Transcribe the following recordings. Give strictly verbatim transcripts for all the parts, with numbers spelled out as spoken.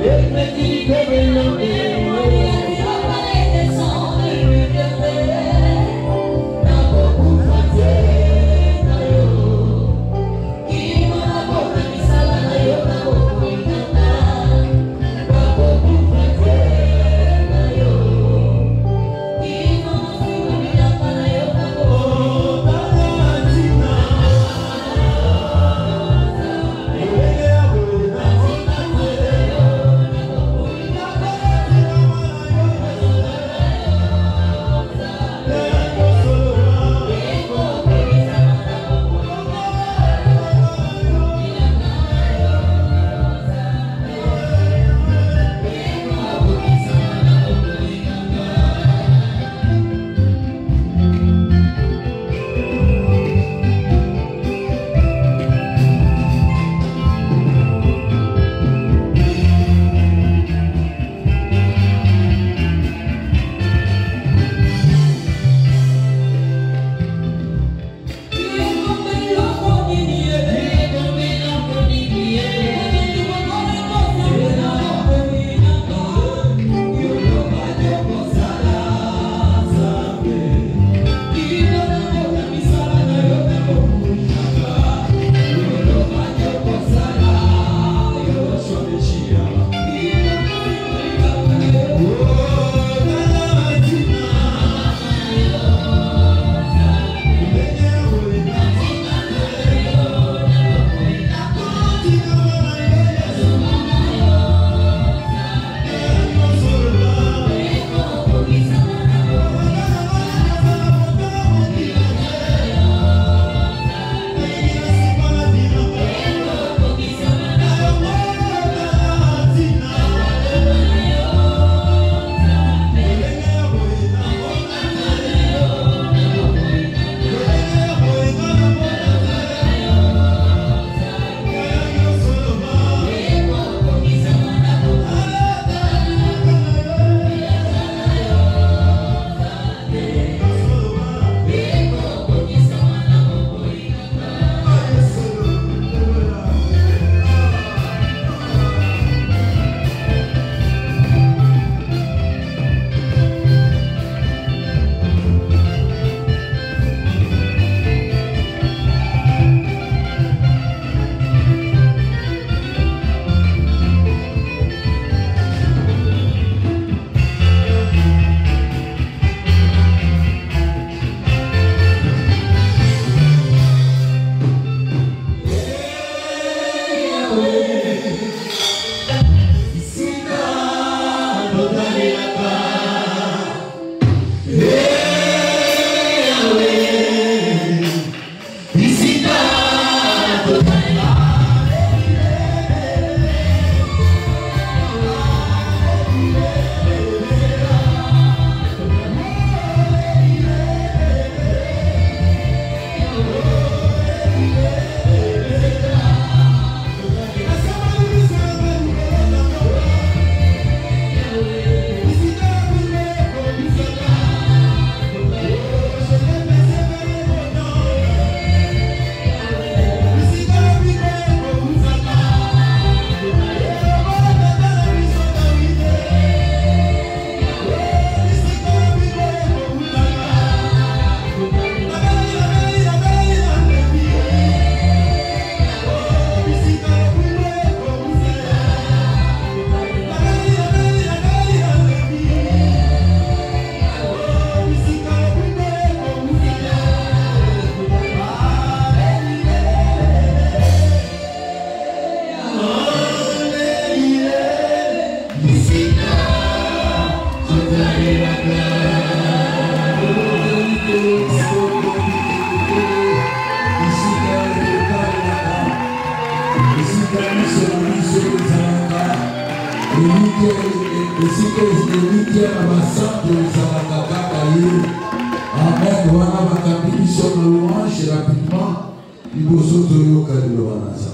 Amen. Wana makabilisho na louange rapidement. Iboso toyoka lilobanasa.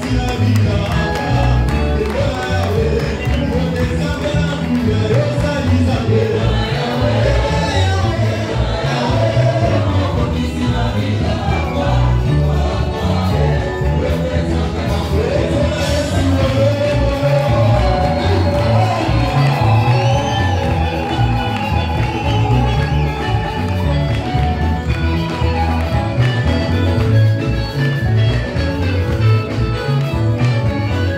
Thank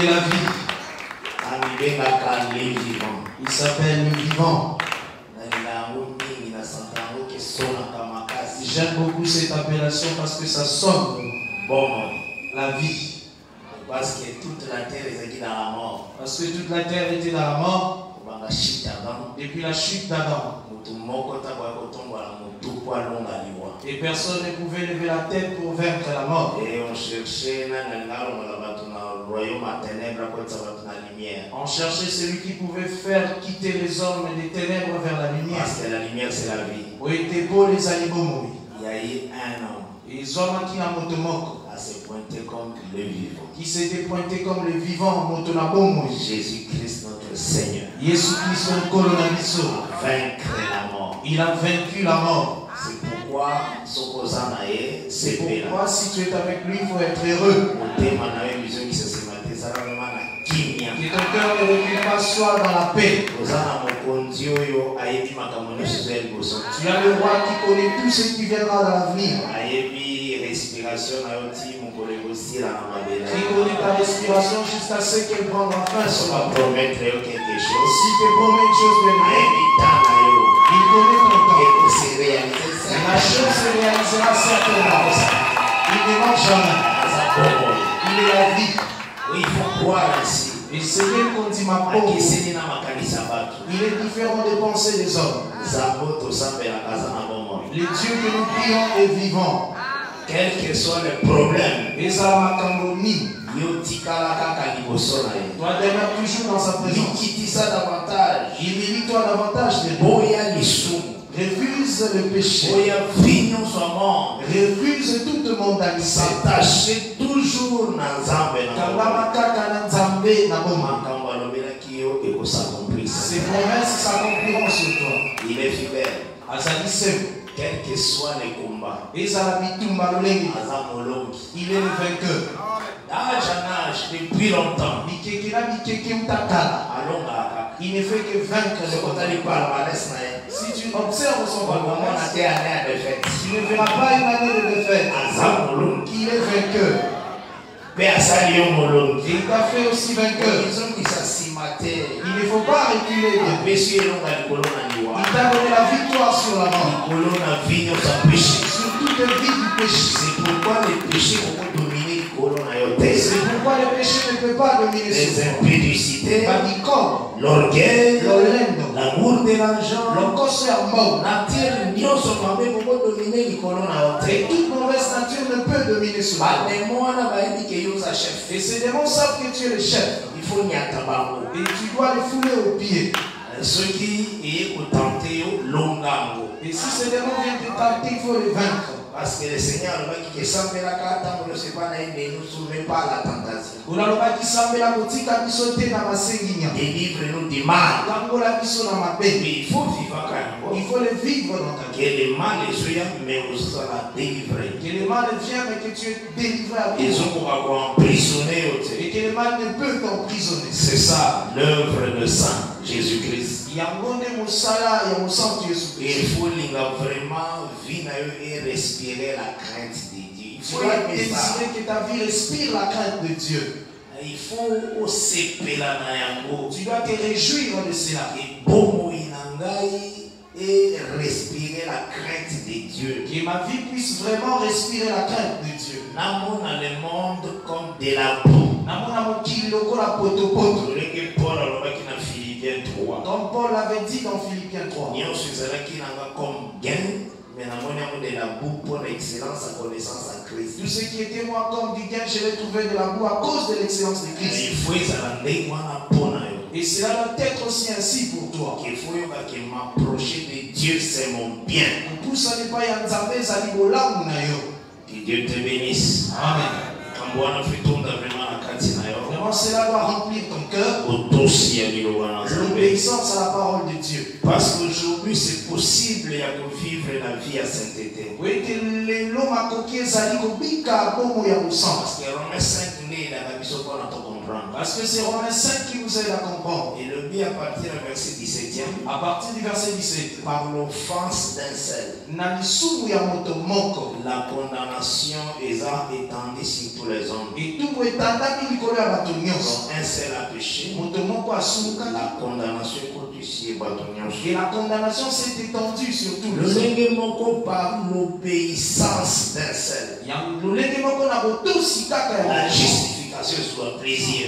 est la vie. Il s'appelle le vivant. J'aime beaucoup cette appellation parce que ça sonne bon, la vie. Parce que toute la terre était dans la mort. Parce que toute la terre était dans la mort. Depuis la chute d'Adam. Et personne ne pouvait lever la tête pour vaincre la mort. Et on cherchait On cherchait celui qui pouvait faire quitter les hommes des ténèbres vers la lumière. Parce que la lumière c'est la vie. Où étaient beaux les animaux. Il y a eu un homme. Et les hommes qui n'ont motomoko. Se pointer comme le vivant. Qui s'était pointé comme le vivant. Jésus-Christ notre Seigneur. Jésus Christ notre colonabiso. Vaincre la mort. Il a vaincu la mort. C'est pourquoi c'est pourquoi si tu es avec lui, il faut être heureux. Que ton cœur ne recule pas, soit dans la paix. Tu as le roi qui connaît tout ce qui viendra dans l'avenir. Qui connaît ta respiration jusqu'à ce qu'elle prendra fin sur la promettre quelque chose. Si tu promets une chose, il connaît ton temps. La chose se réalisera certainement. Il ne manque jamais. Il est la vie. Il faut croire ainsi. Et c'est bien qu'on dit ma pauvre. Il est différent des pensées des hommes. Le Dieu que nous prions est vivant. Quel que soit le problème, et ça m'a cambouni. Toi demeure toujours dans sa présence. Il mérite toi davantage de refuse le péché. Refuse toute mondanité. S'attacher toujours dans Zambé. Ses promesses s'accompliront sur toi. Il est fidèle. Quel que soit les combats. Il est le vainqueur. D'âge en âge, depuis longtemps. Il ne fait que vaincre le côté. Si tu observes son palmarès, tu ne verras pas une année de défaite. Il est vainqueur. Et il t'a fait aussi vainqueur. Il ne faut pas reculer. Il t'a donné la victoire sur la mort. Sur toute la vie du péché. C'est pourquoi les péchés vont dominer. C'est pourquoi le péché ne peut pas dominer les impudicités, l'orgueil, l'amour de l'argent, et toute mauvaise nature ne peut dominer sur toi. Et ces démons savent que tu es le chef. Il faut n'y attendre. Et tu dois les fouler aux pieds. Ceux qui est tenté longango. Et si ces démons viennent te tenter, il faut les vaincre. Parce que le Seigneur va qui semble la carte, ne sait pas, ne nous soumet pas la tentation. Délivre-nous du mal. Il faut vivre quand il faut le vivre dans ta vie. Que le mal soit, mais aussi la délivrer. Que le mal vienne, mais que tu es délivré à Ils ont emprisonné. Et que le mal ne peut t'emprisonner. C'est ça l'œuvre de Saint Jésus-Christ. Il faut vraiment vivre et respirer la crainte de Dieu. Il faut désirer que ta vie respire la crainte de Dieu. Il faut aussi tu dois te réjouir de cela. Et respirer la crainte de Dieu. Que ma vie puisse vraiment respirer la crainte de Dieu. N'amons dans le monde comme de la boue. Comme Paul l'avait dit dans Philippiens trois. Comme gain, mais de la boue pour l'excellence à connaissance en Christ. Tout ce qui était moi comme du gain, je l'ai trouvé de la boue à cause de l'excellence de Christ. Et cela doit être aussi ainsi pour toi. Il faut que m'approcher de Dieu, c'est mon bien. Que Dieu te bénisse. Amen. Vraiment, cela doit remplir ton cœur. L'obéissance à la parole de Dieu. Parce qu'aujourd'hui, c'est possible de vivre la vie à sainteté. Oui, que l'homme a coquillé, ça dit que Bika, bon, il y a au sang. Parce que Romains cinq, né, il a mis au point dans ton comprendre. Parce que c'est Romains cinq qui nous aide à comprendre. Et le bien à partir du verset dix-septième. À partir du verset dix-sept. Par l'offense d'un seul. Na lisumu ya moto moko. La condamnation est étendue sur tous les hommes. Et tout etandami likolo ya bato nyonso. Un seul a péché. Moto moko asumuka. La condamnation continue bato nyonso. Et la condamnation s'est étendue sur tous les hommes. Lolenge moko par l'obéissance d'un seul. Ya lolenge moko na botosi kaka ya. La justification soit plaisir.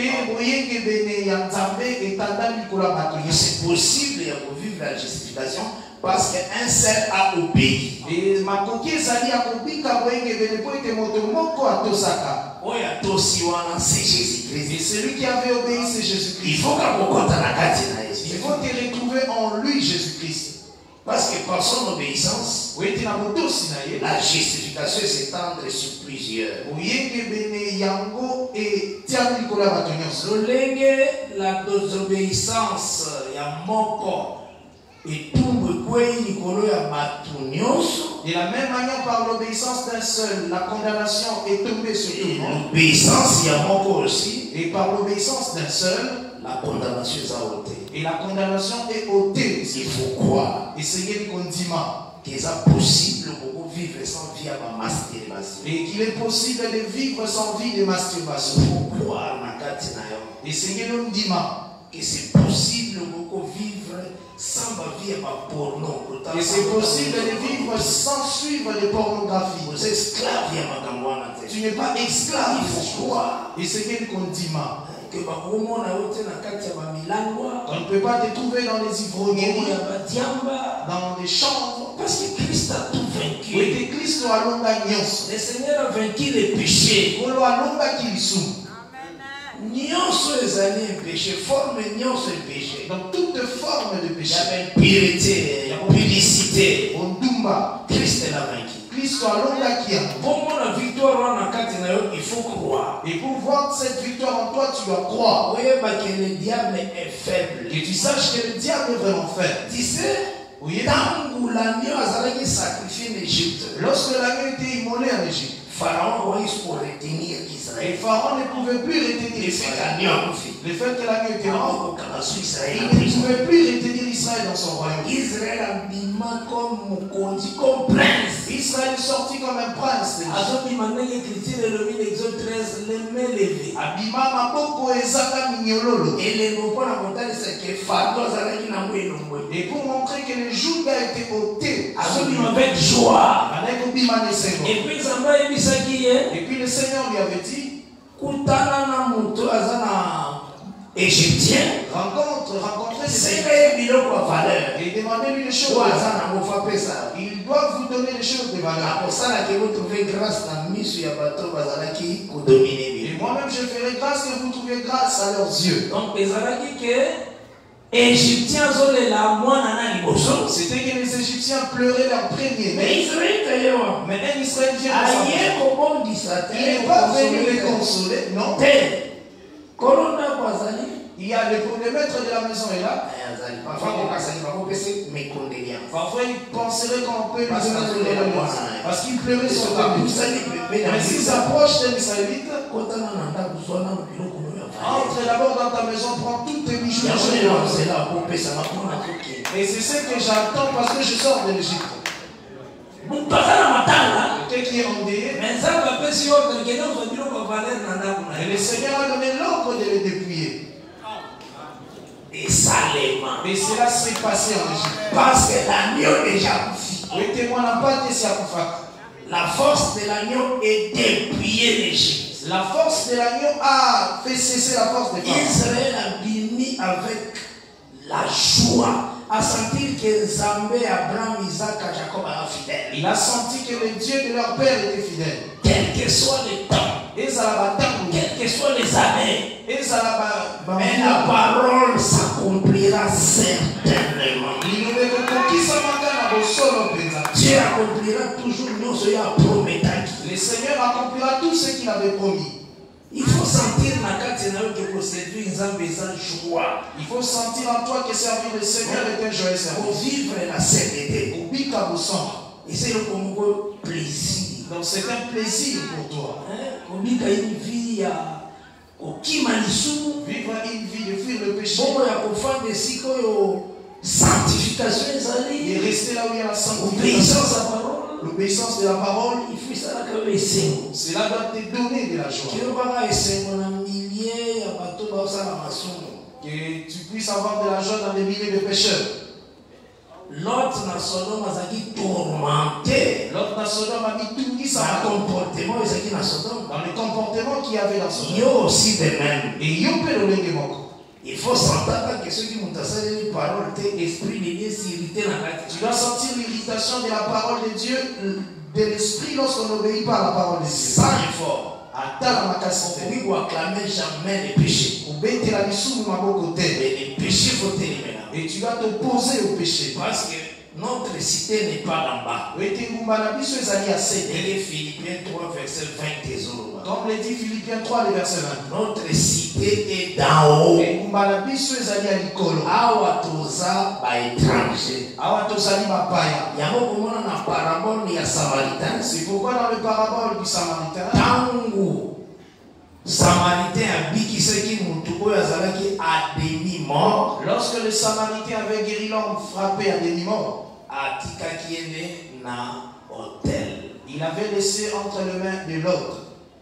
C'est possible de vivre la justification parce qu'un seul a obéi. Et c'est Jésus-Christ. Et celui qui avait obéi, c'est Jésus-Christ. Il faut Il faut te retrouver en lui, Jésus-Christ. Parce que par son obéissance, la justification s'étend sur plusieurs. La désobéissance, il y a moko. Et tout le quoi Nicolo ya batunyoso. De la même manière, par l'obéissance d'un seul, la condamnation est tombée sur tout le monde. L'obéissance, il y a moko aussi. Et par l'obéissance d'un seul, la condamnation est ôtée. Et la condamnation est ôtée. Il faut croire. Et c'est qu'il condiment. Qu'il est possible de vivre sans vie à la masturbation. Et qu'il est possible de vivre sans vie de masturbation. Il faut croire na kati na yo. Et c'est qu'il condiment. Que c'est possible de vivre sans vie à la porno. Et c'est possible de vivre sans suivre les pornographies. Vous êtes esclave à ma. Tu n'es pas esclave. Il faut croire. Et c'est qu'il condiment. Que on ne peut pas te trouver dans les ivrogneries, dans les chambres, parce que Christ a tout vaincu. Oui, Christ a le Seigneur a vaincu les péchés. Nyonso ezali un péché, forme nyonso un péché. Donc toute forme de péché. Il y avait impureté, publicité. Ondumba. Christ l'a vaincu. Christ a l'onga qui a. Pour moi la victoire en akati na yo, il faut croire. Et pour voir cette victoire en toi, tu dois croire. Oui, parce que le diable est faible. Que tu saches que le diable est vraiment faible. Tu sais, oui. Tangu l'agneau a sacrifié en Égypte. Lorsque l'agneau était immolé en Égypte. Pharaon réussit pour retenir Israël. Et Pharaon ne pouvait plus retenir Israël. Le fait que l'agneau était mort, il ne pouvait plus retenir Israël dans son royaume. Israël a bimé comme Mokondi, comme prince. Israël est sorti comme un prince. Abima maboko ezaka minyololo. Et les mots na montagne c'est que Pharaon azalaki na mwelo mwelo. Et pour montrer que le joug a été ôté, avec joie. Et puis Et puis le Seigneur lui avait dit, Égyptien, rencontre, rencontrer ces valeurs. Et demandez-lui les choses. Ils doivent vous donner les choses de valeur. Et moi-même je ferai grâce que vous trouviez grâce à leurs yeux. Donc, Égyptiens ont la moine. C'était que les Égyptiens pleuraient leur premier. Mais Israël, mais un Israël vient de Il n'est pas venu les consoler, non. Il y a le, le maître de la maison est là. Parfois il penserait qu'on peut lui donner de la parce qu'il pleurait son premier. Mais s'il s'approche d'un Israélite, entre d'abord dans ta maison, prends toutes tes bijoux. Et c'est ce que j'attends parce que je sors de l'Égypte. Quelqu'un qui est endeuillé. Et le Seigneur a donné l'ordre de le dépouiller. Et salement. Et cela s'est passé en Égypte. Parce que l'agneau déjà le témoin n'a pas été sacrifié. La force de l'agneau est dépouiller l'Égypte. La force de l'agneau a fait cesser la force des femmes. Israël a béni avec la joie. A senti que Zambé, Abraham, Isaac, Jacob étaient fidèles. Il a senti que le Dieu de leur père était fidèle. Quel que soit le temps, quelles que soient les années, mais la parole s'accomplira certainement. Dieu accomplira toujours nos promesses. Le Seigneur accomplira tout ce qu'il avait promis. Il faut sentir que pour servir une joie. Il faut sentir en toi que servir le Seigneur est un joyeux service. Pour vivre la sainteté. Et c'est le plaisir. Donc c'est un plaisir pour toi. Une vie Vivre une vie de fuir le péché. Sanctification Et rester là où il y a la sanctification. Obéissance à la parole. L'obéissance de la parole. Il faut ça là que les Cela doit te donner de la joie. Que tu puisses avoir de la joie dans des milliers de pécheurs. L'autre dans Sodome a été tourmenté. L'autre dans Sodome a mis tout qui ça. Dans le comportement, ils ont dit dans Sodome. Dans le comportement qu'il y avait dans Sodome. Il y a aussi de même. Et il y a peu de gens. Il faut s'entendre que ceux qui m'ont enseigné les paroles, l'esprit de Dieu s'irriter dans la tête. Tu dois sentir l'irritation de la parole de Dieu, de l'esprit lorsqu'on n'obéit pas à la parole de Dieu. Sans effort. Attends ma cassette. Oui, vous acclamez jamais les péchés. Ou bête la bisou ma côté. Mais les péchés faut éliminer. Et tu dois t'opposer au péché. Parce que notre cité n'est pas en bas. Oui, tu es bisou ezali à sept. Et les Philippiens trois, verset vingt et zéro. Comme le dit Philippiens trois, le verset vingt. Notre cité est d'en haut. Et kumbala bisou ezali à l'ikolo. Awa toza ba étranger. Awa tozali ba paya. Yango komona na parabole ya Samaritain. C'est pourquoi dans le parabole du Samaritain. Tangu Samaritain a bikisaki mutu oyo azalaki à demi mort. Lorsque le Samaritain avait guéri l'homme frappé à demi mort, atikaki ene na hôtel. Il avait laissé entre les mains de l'autre.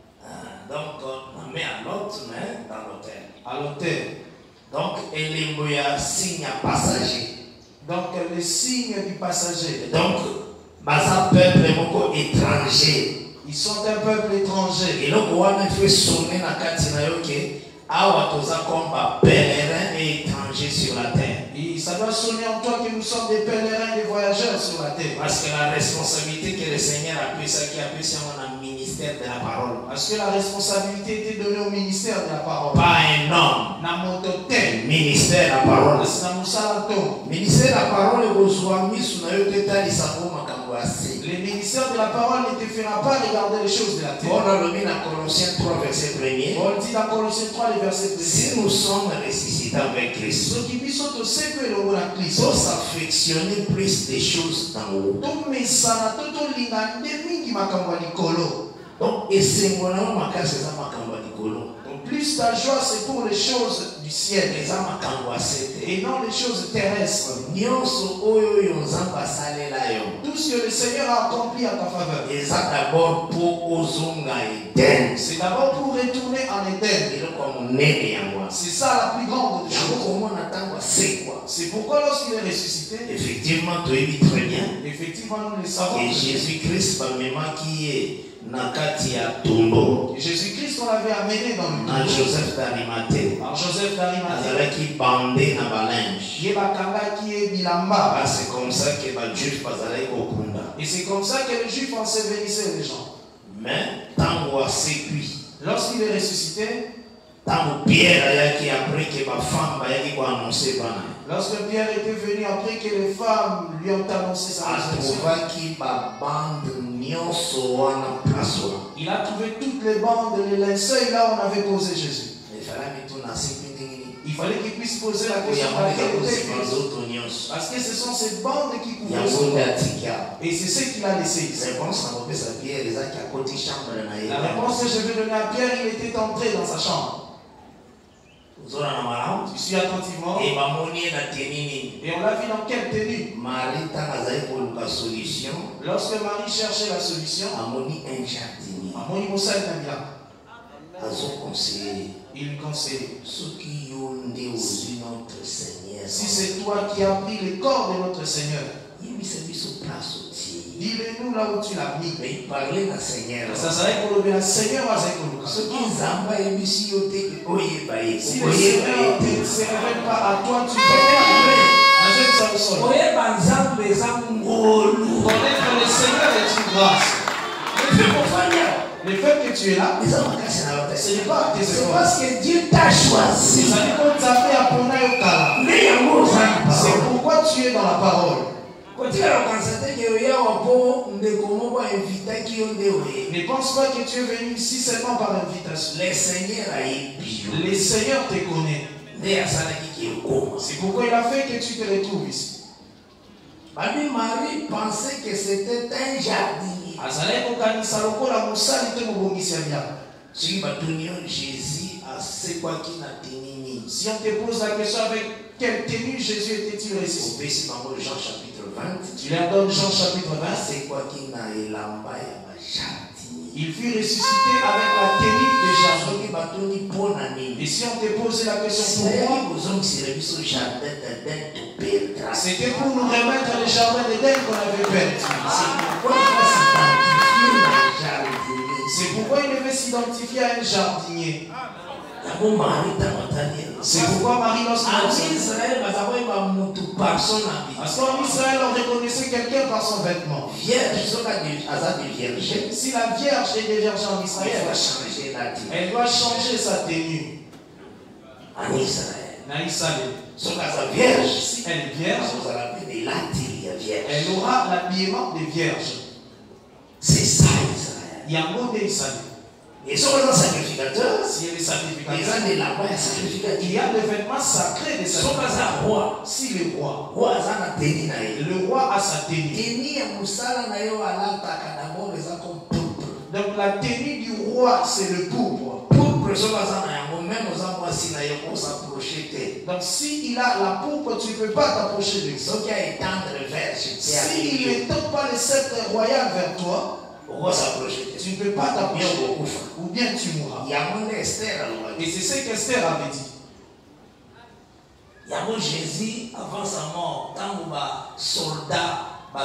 Donc, on met à l'autre main dans l'hôtel. À l'hôtel. Donc, elembo ya signe passager. Donc, le signe du passager. Donc, baza peuple moko étranger. Ils sont un peuple étranger. Et donc, on a fait sonner na katina yoke. Awa toza comme pèlerin et étranger sur la terre. Et ça doit sonner en toi que nous sommes des pèlerins et des voyageurs sur la terre. Parce que la responsabilité que le Seigneur a pris, ça qui a pris, c'est un ministère de la parole. Parce que la responsabilité était donnée au ministère de la parole. Pas un homme. Na motote. Ministère de la parole. Na musalato. Ministère de la parole est reçu sous la yote tali sabo makambo ase. Le ministère de la parole ne te fera pas regarder les choses de la terre. Paul a le mis dans Colossiens trois, verset premier. Paul dit dans Colossiens trois, le verset premier. Si nous sommes ressuscités avec Christ, ceux qui puissent te séparer le la Christ, faut s'affectionner plus des choses d'en haut. Tout mesana, tout linga, demi qui makambo likolo. Donc, et c'est mon nom, ma casse, c'est ça makambo likolo. Donc, plus ta joie, c'est pour les choses du ciel, les âmes makambo asete, et non les choses terrestres. Nyonso oyo yonzamba salela yo. Tout ce que le Seigneur a accompli à ta faveur. Et ça d'abord pour ozonga Eden. C'est d'abord pour retourner en Éden. Et donc, comme nene yango. C'est ça la plus grande des choses. Comment on attend c'est quoi? C'est pourquoi lorsqu'il est ressuscité, effectivement, tu es dit très bien. Effectivement, nous le savons. Et Jésus-Christ, même qui est Nakati à Tombo. Jésus-Christ, on l'avait amené dans le tombeau. Joseph d'Arimathée. Alors Joseph d'Arimathée. Azala qui bandé na balinge. Yebakanga qui est bilamba. Ah, c'est comme ça que les Juifs bazalaï okunda. Et c'est comme ça que les Juifs ensevelissaient les gens. Mais tango sécuit. Lorsqu'il est ressuscité, tango Pierre a qui après que ma femme a qui annoncé bana. Lorsque Pierre était venu après que les femmes lui ont annoncé sa résurrection, il a trouvé toutes les bandes, les linceuls là où on avait posé Jésus. Il fallait qu'il puisse poser la question parce que ce sont ces bandes qui pouvaient sauver. Et c'est ce qu'il a laissé. La réponse que je vais donner à Pierre, il était entré dans sa chambre. Tu suis attentivement. Et on l'a vu dans quelle tenue? Lorsque Marie cherchait la solution, il lui conseillait. Si c'est toi qui as pris le corps de notre Seigneur, dis-le-nous là où tu l'as mis. Mais il parlait d'un Seigneur. Ça serait pour le bien Seigneur à Zekoluka. Ce qui zamba et missioté, oye baye. Si le Seigneur ne se révèle pas à toi, tu connais. Achète ça au sol. Oye banzambe zangolu. Connaître le Seigneur est une grâce. Le fait que tu es là, ce n'est pas tes c'est parce que Dieu t'a choisi. C'est pourquoi tu es dans la parole. Ne pense pas que tu es venu ici seulement par invitation. Le Seigneur a eu. Le Seigneur te connaît. C'est pourquoi il a fait que tu te retrouves ici. Marie pensait que c'était un jardinier. Si Jésus a c'est quoi qui n'a tenu. Si on te pose la question avec quelle tenue Jésus était-il ressuscité? Jean chapitre vingt. Tu leur donnes Jean chapitre vingt. C'est quoi qui n'a élamba. Il fut ressuscité avec la tenue de jardin. Et si on te pose la question pourquoi, c'était pour nous remettre le jardin d'Éden qu'on avait perdu. C'est pourquoi il devait s'identifier à un jardinier. C'est pourquoi Marie, lorsqu'en Israël, on reconnaissait quelqu'un par son vêtement. Si la vierge est des vierges en Israël, elle doit changer sa tenue. En Israël. En Israël. Si elle est vierge, elle aura l'habillement des vierges. C'est ça Israël. Il y a un mot d'Israël. Et sur le sacrificateur, si il est sacrificateur, il y a des vêtements sacrés des sacrificateurs. Si le roi, le roi a sa tenue. Donc la tenue du roi, c'est le pourpre. Donc s'il a la pourpre, tu ne peux pas t'approcher de lui. S'il ne tend pas le sceptre royal vers toi, tu ne peux pas t'approcher ou bien tu mourras. Et c'est ce qu'Esther avait dit. Jésus, avant sa mort, quand les soldats,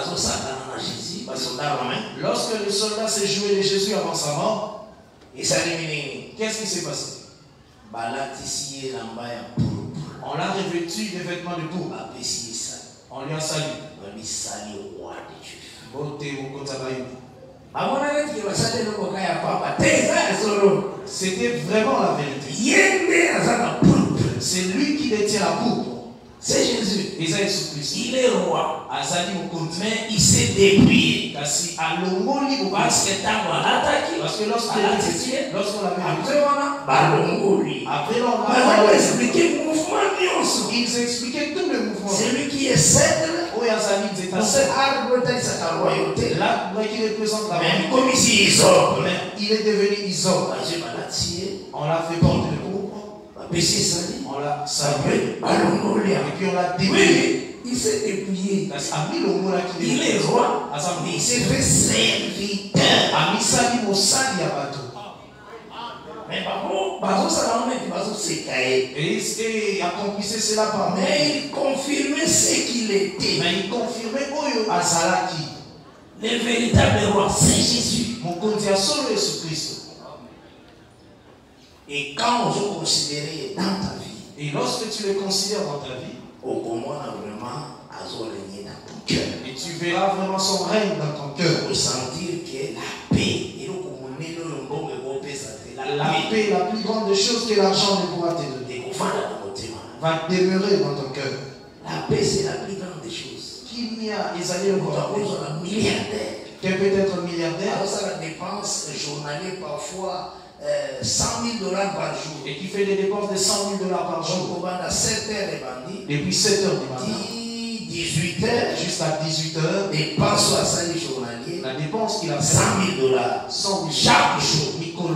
lorsque les soldats s'est joué de Jésus avant sa mort, qu'est-ce qui s'est passé? On l'a revêtu des vêtements de pourpre. On lui a salué. C'était vraiment la vérité. C'est lui qui détient la pourpre. C'est Jésus. Il est roi. Mais il s'est dépouillé. Parce que lorsqu'on l'a après on a expliqué le mouvement. Ils expliquaient tout le mouvement. C'est lui qui est cèdre. C'est arbre sa royauté. L'arbre qui représente la royauté. Comme ici, Isope. Il est devenu Isope. On l'a fait porter le pourpre. On l'a salué. Et puis on l'a dépouillé. Il s'est dépouillé. Il est roi. Il s'est fait serviteur. Mais et accomplissait cela par mais il confirmait ce qu'il était. Mais il confirmait Oyo Azalaki. Le véritable roi, c'est Jésus. Mon Dieu, c'est Jésus-Christ. Et quand on considère dans ta vie, et lorsque tu le considères dans ta vie, au comment vraiment à régner dans ton cœur. Et tu verras vraiment son règne dans ton cœur. Pour sentir que la paix, la paix, la plus grande des choses que l'argent ne pourra te donner, va demeurer dans ton cœur. La paix, c'est la plus grande des choses. Qu'il n'y a, ils allaient encore un milliardaire. Quel peut être un milliardaire? Alors ça la dépense journalière parfois euh, cent mille dollars par jour. Et qui fait des dépenses de cent mille dollars par jour. Donc on va à sept heures des bandits. Depuis sept heures du matin. dix-huit heures. Jusqu'à dix-huit heures. Dépense soixante journalier. La dépense qu'il a fait. cent mille dollars. Chaque jour.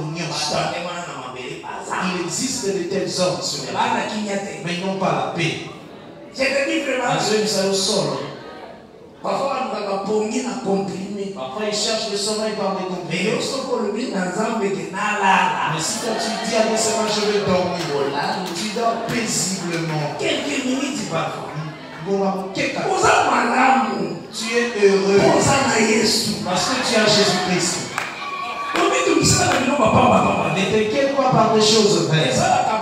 Il existe de telles hommes sur la terre. Mais ils n'ont pas la paix. Je te dis vraiment. Ça au sol. Parfois, nous avons pogné à comprimer. Parfois, ils cherchent le sommeil par des comprimés. Mais lorsqu'on le met dans un bec, mais si quand tu dis à des semaines, je vais dormir, tu dors paisiblement. Quelques minutes parfois. Tu es heureux. Parce que tu as Jésus-Christ. Ne t'inquiète pas par des choses vraies.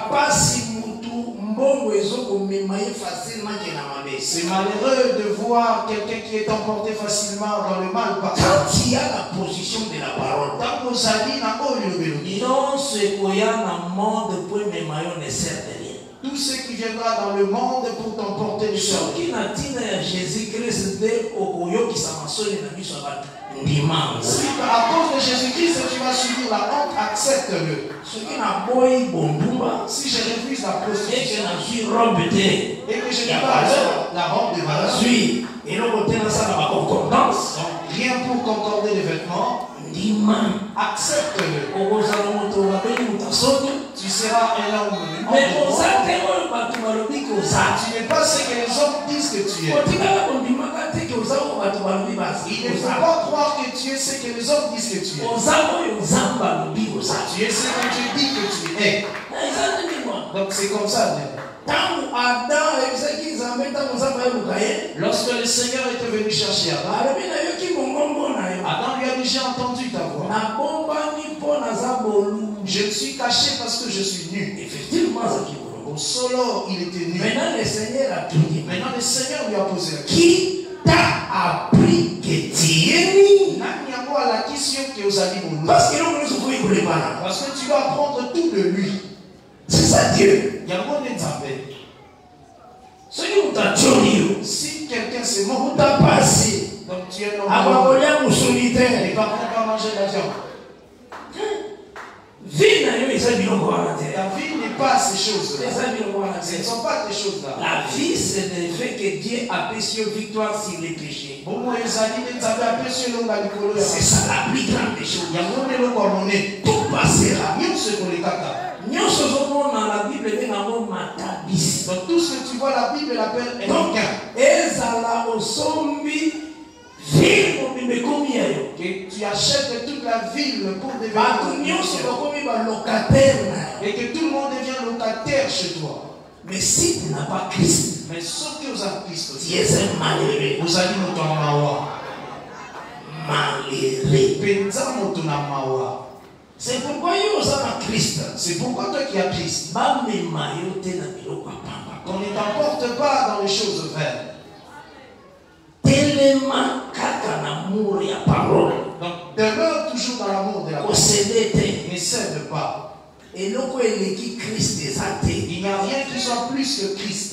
C'est malheureux de voir quelqu'un qui est emporté facilement dans le mal. Quand il y a la position de la parole, tant que ça dit, non, ce qu'il y a dans le monde pour mes maillots ne sert de rien. Tout ce qui viendra dans le monde pour t'emporter du sort. Ce qui n'a pas Jésus-Christ au Koyo qui s'amassonne dans le sabbat. Si à cause de Jésus-Christ tu vas subir la honte, accepte-le. Si je refuse la prostitution et que je n'ai pas la robe de valeur, rien pour concorder les vêtements, accepte-le. Tu seras un homme. Mais on s'attend à tout le Tu n'es pas ce que les hommes disent que tu es. Il ne faut pas croire que tu es ce que les hommes disent que tu es. Tu es ce que tu dis que tu es. Donc c'est comme ça. Lorsque le Seigneur était venu chercher Adam, Adam lui a dit, j'ai entendu ta voix. Je me suis caché parce que je suis nu. Effectivement, Au solo, il était nu. maintenant le Seigneur a tout dit. Maintenant le Seigneur lui a posé la question. Qui t'a appris que tu es nu? Parce que nous nous souffrons pour les parents. Parce que tu dois apprendre tout de lui. C'est ça Dieu. Il y a mon exemple. Si quelqu'un s'est mort, t'a passé. donc tu es à normal. Babolia solitaire. Les parents ne pas manger la viande. Vie n'a eu ça bien voir la terre. La vie n'est pas ces choses-là. Ça bien voir la Ce ne terre. sont pas ces choses-là. La vie, c'est le fait que Dieu a péché victoire sur les péchés. C'est ça la plus grande des choses. Tout passera. Nous sommes dans la Bible, nous avons matabis. Donc tout ce que tu vois, la Bible l'appelle un Donc, requin. ezala osombi ville mobimbe komi ayo. Que tu achètes toute la ville pour devenir Bato nyonso bakomi ba locataire na. et que tout le monde devient locataire chez toi. Mais si tu n'as pas Christ, Mais sauf que vous avez Christ, tu es un malheureux. vous allez nous mawa. Malheureux. Penza motuna mawa. C'est pourquoi yo osana Christ. C'est pourquoi toi qui as Christ, Ba mema yo te na biloko pamba. qu'on ne t'emporte pas dans les choses vaines. Tellement kaka na amour ya parole. Donc demeure toujours dans l'amour de la parole. Posséder te. Ne cède pas. Et loko eleki Christ ezate. Il n'y a rien qui soit plus que Christ.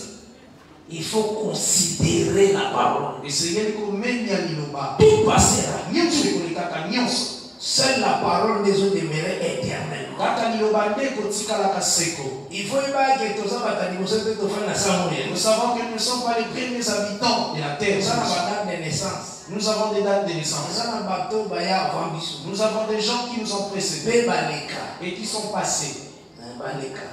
Il faut considérer la parole. Essayez de commettre l'inoba. Tout passera. Nyonso ekolekaka nyonso. Seule la parole des eaux demeurer éternellement. Kaka liloba nde kotikalaka seko. Il faut pas que tous ça va nous faire la samourienne. Nous savons que nous ne sommes pas les premiers habitants de la terre. Ça n'a pas date de naissance. Nous avons des dates de naissance. Ça n'a pas bateau baya avant bisou. Nous avons des gens qui nous ont précédés Bebaleka. et qui sont passés. Baleka.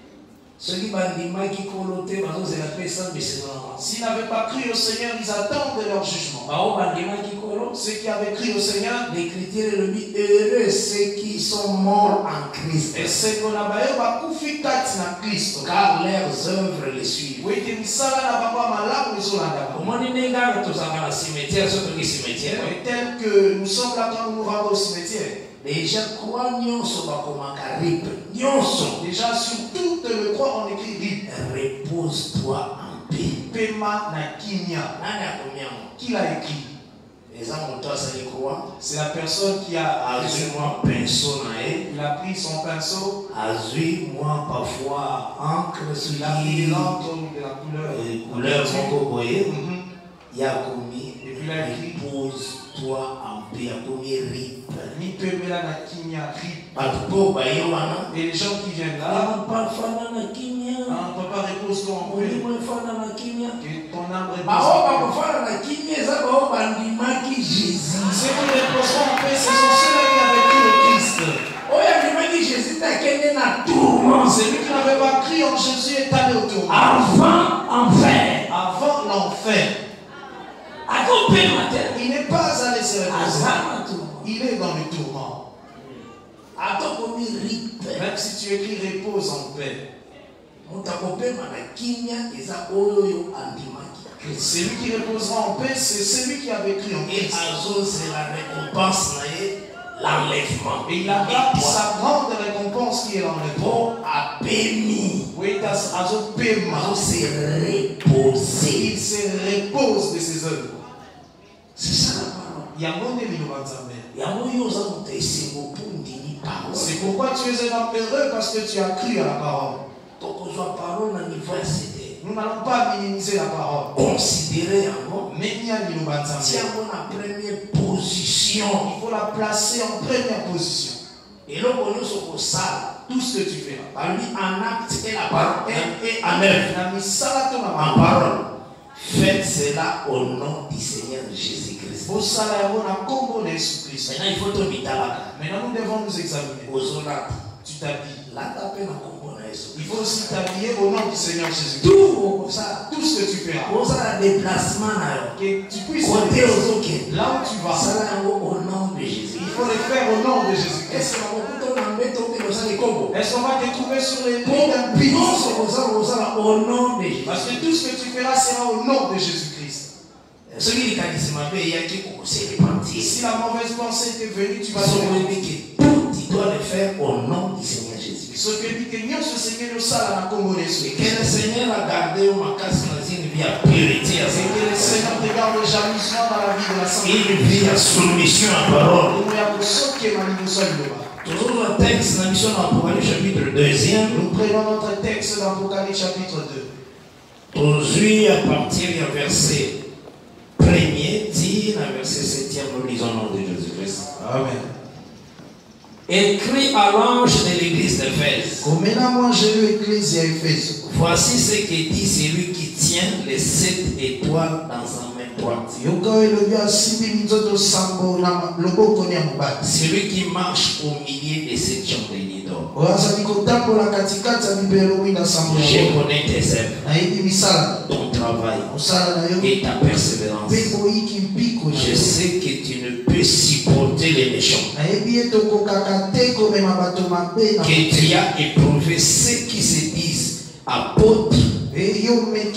Ceux qui bandima qui coloté, parce que c'est la paix sans baisser. S'ils n'avaient pas cru au Seigneur, ils attendent leur jugement. Bao bandima qui colo. Ceux qui avaient cru au Seigneur, L'Écriture le dit heureux ceux qui sont morts en Christ. et c'est qu'on a baillé bakufi kati na Christ. Car leurs œuvres les suivent. Oui, que misala na baba malamu ezolanda. Comment on est dans tout ça dans le cimetière, surtout le cimetière. Et tel que nous sommes là quand nous nous rendons au cimetière. Déjà, croix nyonso bakomaka rip. Nyonso. Déjà sur toute le croix on écrit rip. Repose-toi en paix. Pema na kimia. Nani akomiamo? Qui l'a écrit? Les hommes ont tous les croix. C'est la personne qui a Azui moi pinceau nae. Il a pris son pinceau. Azui moi parfois encre sur Il a pris qui l'encre de la couleur. couleur moko boye. Mhm. Ya komi. Et puis là, il dit Repose-toi en paix. Ya komi rip. Ni pemela na kimia rip. Batupo baye wana. Et les gens qui viennent là, Ah, parfana na kimia. hein, papa repose-toi en paix. Olimwe fana na kimia. Que ton âme repose Bao en paix. bakofana na kimia eza bao bandimaki Jésus. Ceux qui reposeront en paix, ce sont ceux-là qui avaient cru au Christ. Oyo andimaki Jésus takende na tourment. Celui qui n'avait pas cru en Jésus est allé au tourment. Avant enfer. Avant l'enfer. Akope matin. Il n'est pas allé se reposer. Azama tourment. Il est dans le tourment. Atokomi rip. Même si tu écris repose en paix. Mutakopema na kimia eza oyo andimaki. Celui qui reposera en paix, c'est celui qui avait cru en Et Christ. azo c'est la récompense na ye l'enlèvement. Et il a gardé sa grande récompense qui est dans le Po bon. apemi. Oui, das azo pema. Azo se reposer. Il se repose de ses œuvres. C'est ça la parole. Il y a mon élu au Banzamé. Yango yo oza moto esengo mpo ndimi parole. C'est pourquoi tu es un homme heureux parce que tu as cru à la parole. Tokozwa parole na niveau ya cité. Nous n'allons pas minimiser la parole. Considérer yango. Mais il y a l'élu au Banzamé. Tiango na première position. Il faut la placer en première position. Eloko nyonso kosala. Tout ce que tu fais. Parmi en acte et la parole et, et en œuvre. Na misala to na En parole. Faites cela au nom du Seigneur Jésus-Christ. Bosala yango na kombo na Jésus-Christ. Maintenant il faut te mitalaka. Maintenant nous devons nous examiner. Ozolata. Tu t'habilles. Il faut aussi t'habiller au nom du Seigneur Jésus. Tout ça, Tout ce que tu feras, pour ça, déplacement, que tu puisses côté aux autres, là où tu vas, ça au nom de Jésus. il faut les faire au nom de Jésus-Christ. Est-ce Est-ce qu'on va te trouver sur les pour lignes d'un pays? au nom de Jésus. Parce que tout ce que tu feras sera au nom de Jésus-Christ. Celui qui a dit c'est ma paix, il y a qui s'est réparti. Si la mauvaise pensée t'est venue, tu vas Son sauver. bébé qui tout, tu dois le faire au nom du Seigneur Jésus. Ce que dit que nous, ce Seigneur, nous sommes à la Congolaise. Et que le Seigneur a gardé ma casse dans une vie à pureté. C'est que le Seigneur te garde jalousement dans la vie de la santé. Une vie à soumission à parole. Nous avons ce qui est mal nous sommes. Toujours le texte dans la mission d'Apocalypse chapitre deuxième. Nous prenons notre texte d'Apocalypse chapitre deux. Aujourd'hui, à partir du verset premier, dit dans le verset septième, nous lisons le nom de Jésus-Christ. Amen. Écrit à l'ange de l'église d'Éphèse. Moi, j'ai lu l'église à Éphèse. Voici ce que dit celui qui tient les sept étoiles dans sa main droite. Celui qui marche au milieu de sept chandeliers d'or. Je connais tes œuvres, ton travail et ta persévérance. Je sais que tu ne peux supporter les méchants. Que tu as éprouvé ceux qui se disent apôtres et qui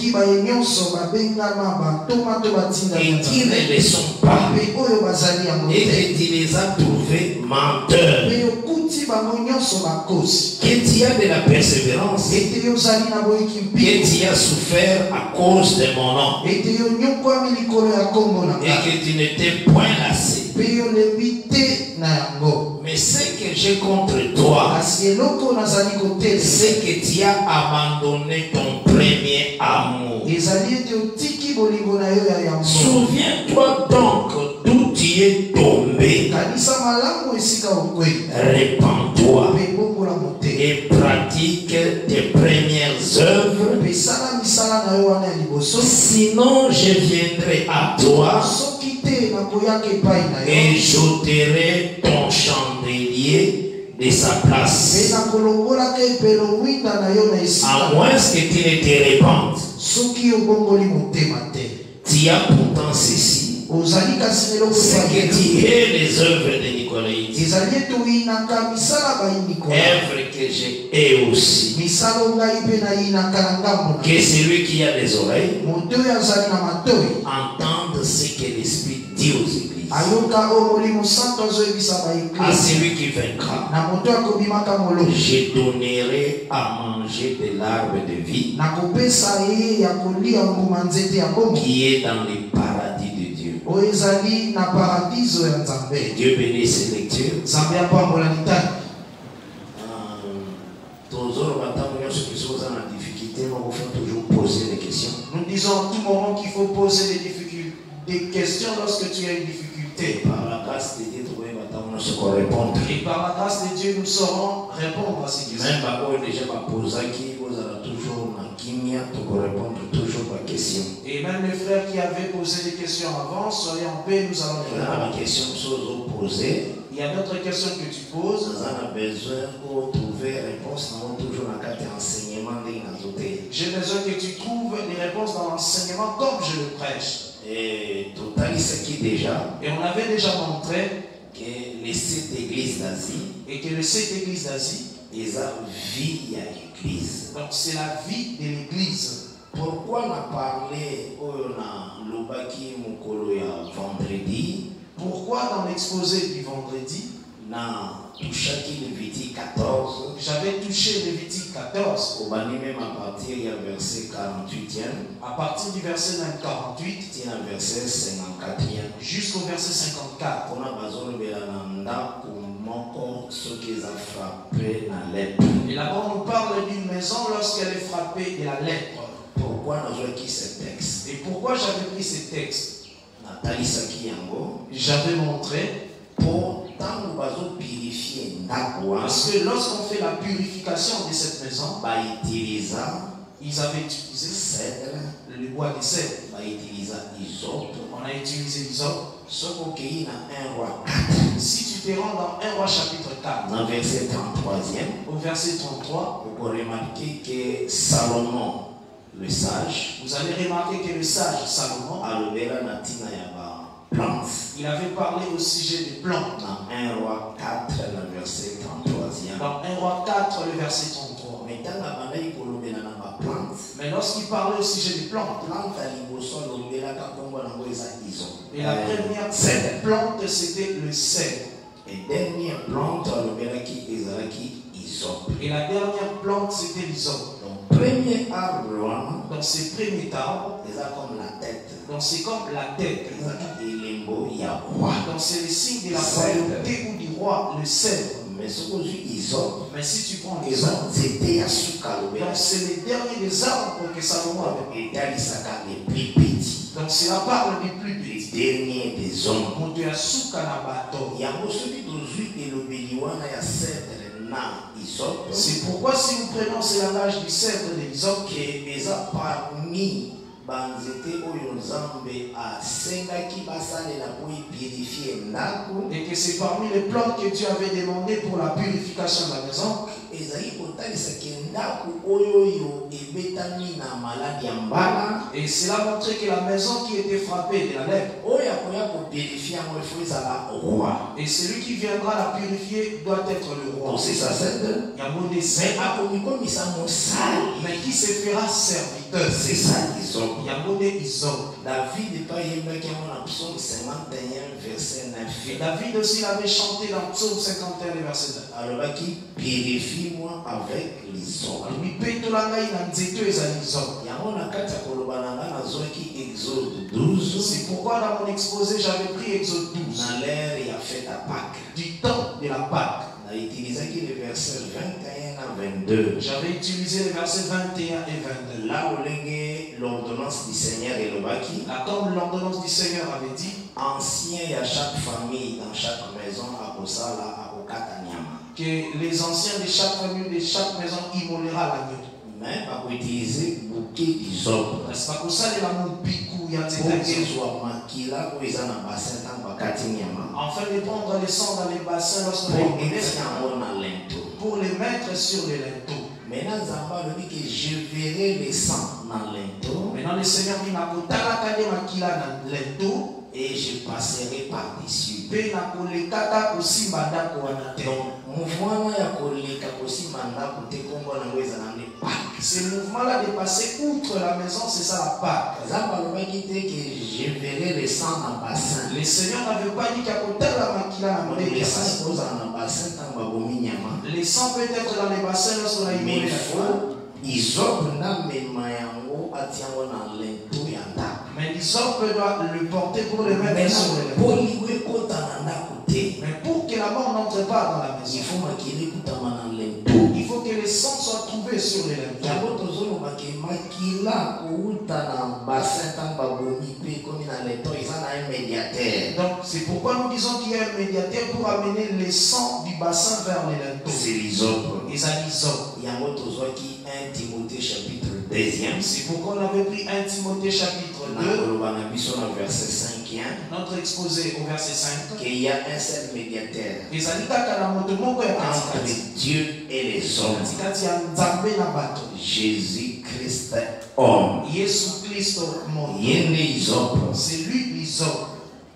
ne le sont pas, et que tu les as trouvés menteurs. Que tu as de la persévérance, que tu as souffert à cause de mon nom, et que tu n'étais point lassé. Mais ce que j'ai contre toi, c'est que tu as abandonné ton premier amour. Souviens-toi donc d'où tu es tombé. Répands-toi et pratique tes premières œuvres. Sinon, je viendrai à toi et j'ôterai ton chandelier de sa place. À moins que tu ne te répandes. Tu as pourtant ceci. C'est que tu es les œuvres de Nicolaïde. Œuvres que j'ai aussi. Que celui qui a des oreilles entende ce que l'Esprit dit aux églises. À celui qui vaincra, je donnerai à manger de l'arbre de vie qui est dans le paradis de Dieu. Dieu bénisse ces lectures. Toujours poser des questions. Nous disons à tout moment qu'il faut poser des difficultés, des questions lorsque tu as une difficulté. Par la grâce de Dieu, nous saurons répondre. Et par la grâce de Dieu, nous saurons répondre à ces questions. Même par déjà poser qui vous allez toujours dans kimia, pour répondre toujours aux questions. Et même les frères qui avaient posé des questions avant, soyez en paix, nous allons répondre. La question que poser. Il y a d'autres questions que tu poses. Nous avons besoin de trouver réponse dans toujours dans le cadre d'enseignement. J'ai besoin que tu trouves des réponses dans l'enseignement comme je le prêche. Et total ce qui déjà. Et on avait déjà montré que les sept églises d'Asie et que les sept églises d'Asie, ils ont vie à l'église. Donc c'est la vie de l'église. Pourquoi on a parlé on a l'obaki mukolo ya vendredi? Pourquoi dans l'exposé du vendredi, quatorze, j'avais touché Lévitique quatorze, au bani même à partir du verset quarante-huitième, à partir du verset quarante-huit, verset cinquante-quatrième, jusqu'au verset cinquante-quatre. On a besoin de l'anda pour manquer ce qu'ils ont frappé dans l'être. Et là-bas on nous parle d'une maison lorsqu'elle est frappée de la lèpre. Pourquoi nous avons pris ce texte? Et pourquoi j'avais pris ce texte? J'avais montré pour tant nous purifier parce que lorsqu'on fait la purification de cette maison, bah, ils avaient utilisé cèdre, le bois de cèdre, bah, utilisé isope, on a a utilisé l'hysope. Sokoki na un roi. Si tu te rends dans un roi chapitre quatre, Dans verset trente-troisième, au verset trente-trois, vous remarquez que Salomon, le sage, vous allez remarquer que le sage Salomon, alobela na tina ya ba plante. il avait parlé au sujet des plantes. Dans un roi quatre, le verset trente-troisième. Dans un roi quatre, le verset trente-trois. Mais tant la banaï kolobela na ba plante, Mais lorsqu'il parlait au sujet des plantes, plante à liboso alobela ka kombo na ngo eza iso. et la première cèdre. plante, c'était le cèdre. Et dernière plante alobela ki ezalaki isope. Et la dernière plante, c'était l'hysope. Donc premier arbre wana Dans ces premiers arbres, eza comme la tête. donc c'est comme la tête. Ezalaki elembo ya roi. Donc c'est le signe de la Cèdre. royauté ou du roi, le cèdre. Mais ce que j'ai isope, Mais si tu prends les ils arbres, ont c'était à suka alobela. donc c'est le dernier des arbres que Salomon avait. Et talisaka les plus petits. Donc c'est la parole des plus petits. Les derniers des hommes. Moto ya suka na bato. Yango soki tozwi elobeli wana ya cèdre na isope, C'est pourquoi si nous prenons ce langage du cèdre de l'hysope, ke eza parmi banzete oyo nzambe asengaki basalela po epurifie ndako, et que c'est parmi les plantes que Dieu avait demandé pour la purification de la maison, ezali kotalisa ke ndako oyo oyo ebetami na maladi ya mbala, et cela montrait que la maison qui était frappée de la lèpre, oyo akoya kopurifie yango efo ezala roi. et celui qui viendra la purifier doit être le roi. Donc c'est ça cèdre. Il y a mot des Mais cèdres, akomikomisa mosali, mais qui se fera serviteur. c'est ça isope. Il y a mot des hysope. David epa yembaki yango na psaume cinquante et un verset Et neuf. David aussi l'avait chanté dans Psaume cinquante et un, le verset neuf. alobaki purifie-moi avec l'hysope. Alors, lui petola ngai na nzeto ezali hysope. yango na kati ya koloba na nga nazwaki exode douze C'est pourquoi dans mon exposé, j'avais pris Exode douze, na l'ère ya fête à Pâques. du temps de la Pâque. na utilisaki le verset vingt et un à vingt-deux. J'avais utilisé les versets vingt et un et vingt-deux. là olenge l'ordonnance du Seigneur elobaki Là, comme l'ordonnance du Seigneur avait dit, ancien ya chaque famille dans chaque maison akosala akokata nyama, que les anciens de chaque famille, de chaque maison, immolera l'agneau. mais bakoutilize bouquet d'hysope C'est pas pour ça que la moupikou y a po ezwa makila oyo eza na basin ntango bakati nyama Enfin, de prendre les sangs dans les bassins lorsqu'on po a etia yango na lento. pour les mettre sur les linteaux. Maintenant nzambe alobi ke je verrai le sang na lento Maintenant, le Seigneur dit, Nakotala kade makila na linteau, et je passerai par-dessus. pe nakolekaka kosimba ndako wana te. Donc mouvement wana ya koleka kosimba ndako te kombo nango ezala nde Pâques. Ce mouvement-là de passer outre la maison, c'est ça la Pâque. nzambe alobaki te ke je verrai le sang na bassin. Le Seigneur n'avait pas dit qu'il y a kotala makila na Donc le ndeke. sang ekozala na bassin ntango babomi nyama, Les sangs peut être dans les bassins lorsqu'on a mais immolé il la foi. faut isope ndamema yango atia yango na lento ya ndako. Mais l'hysope doit le porter pour le mettre sur les po lèvres. ligo ekota na ndako te, Mais pour que la mort n'entre pas dans la maison, il faut makili ekutama na lento. il faut que les sangs soient trouvés sur les lèvres. yango tozoloba ke makila kouta na bassin ntango babomi mpe ekomi na lento eza na un médiateur. Donc c'est pourquoi nous disons qu'il y a un médiateur pour amener les sangs du bassin vers les linteaux. C'est l'isope. Les anisopes. yango tozwaki un Timothée chapitre deuxième. C'est pourquoi on avait pris un Timothée chapitre deux, nakoloba na biso na verset cinq notre exposé au verset cinq. qu'il y a un seul médiateur Les anikaka na moto moko ya entre katikati. Dieu et les hommes, Katikati ya Nzambe na bato. Jésus-Christ homme. Yesu Kristo moto. ye nde isope. C'est lui l'isope.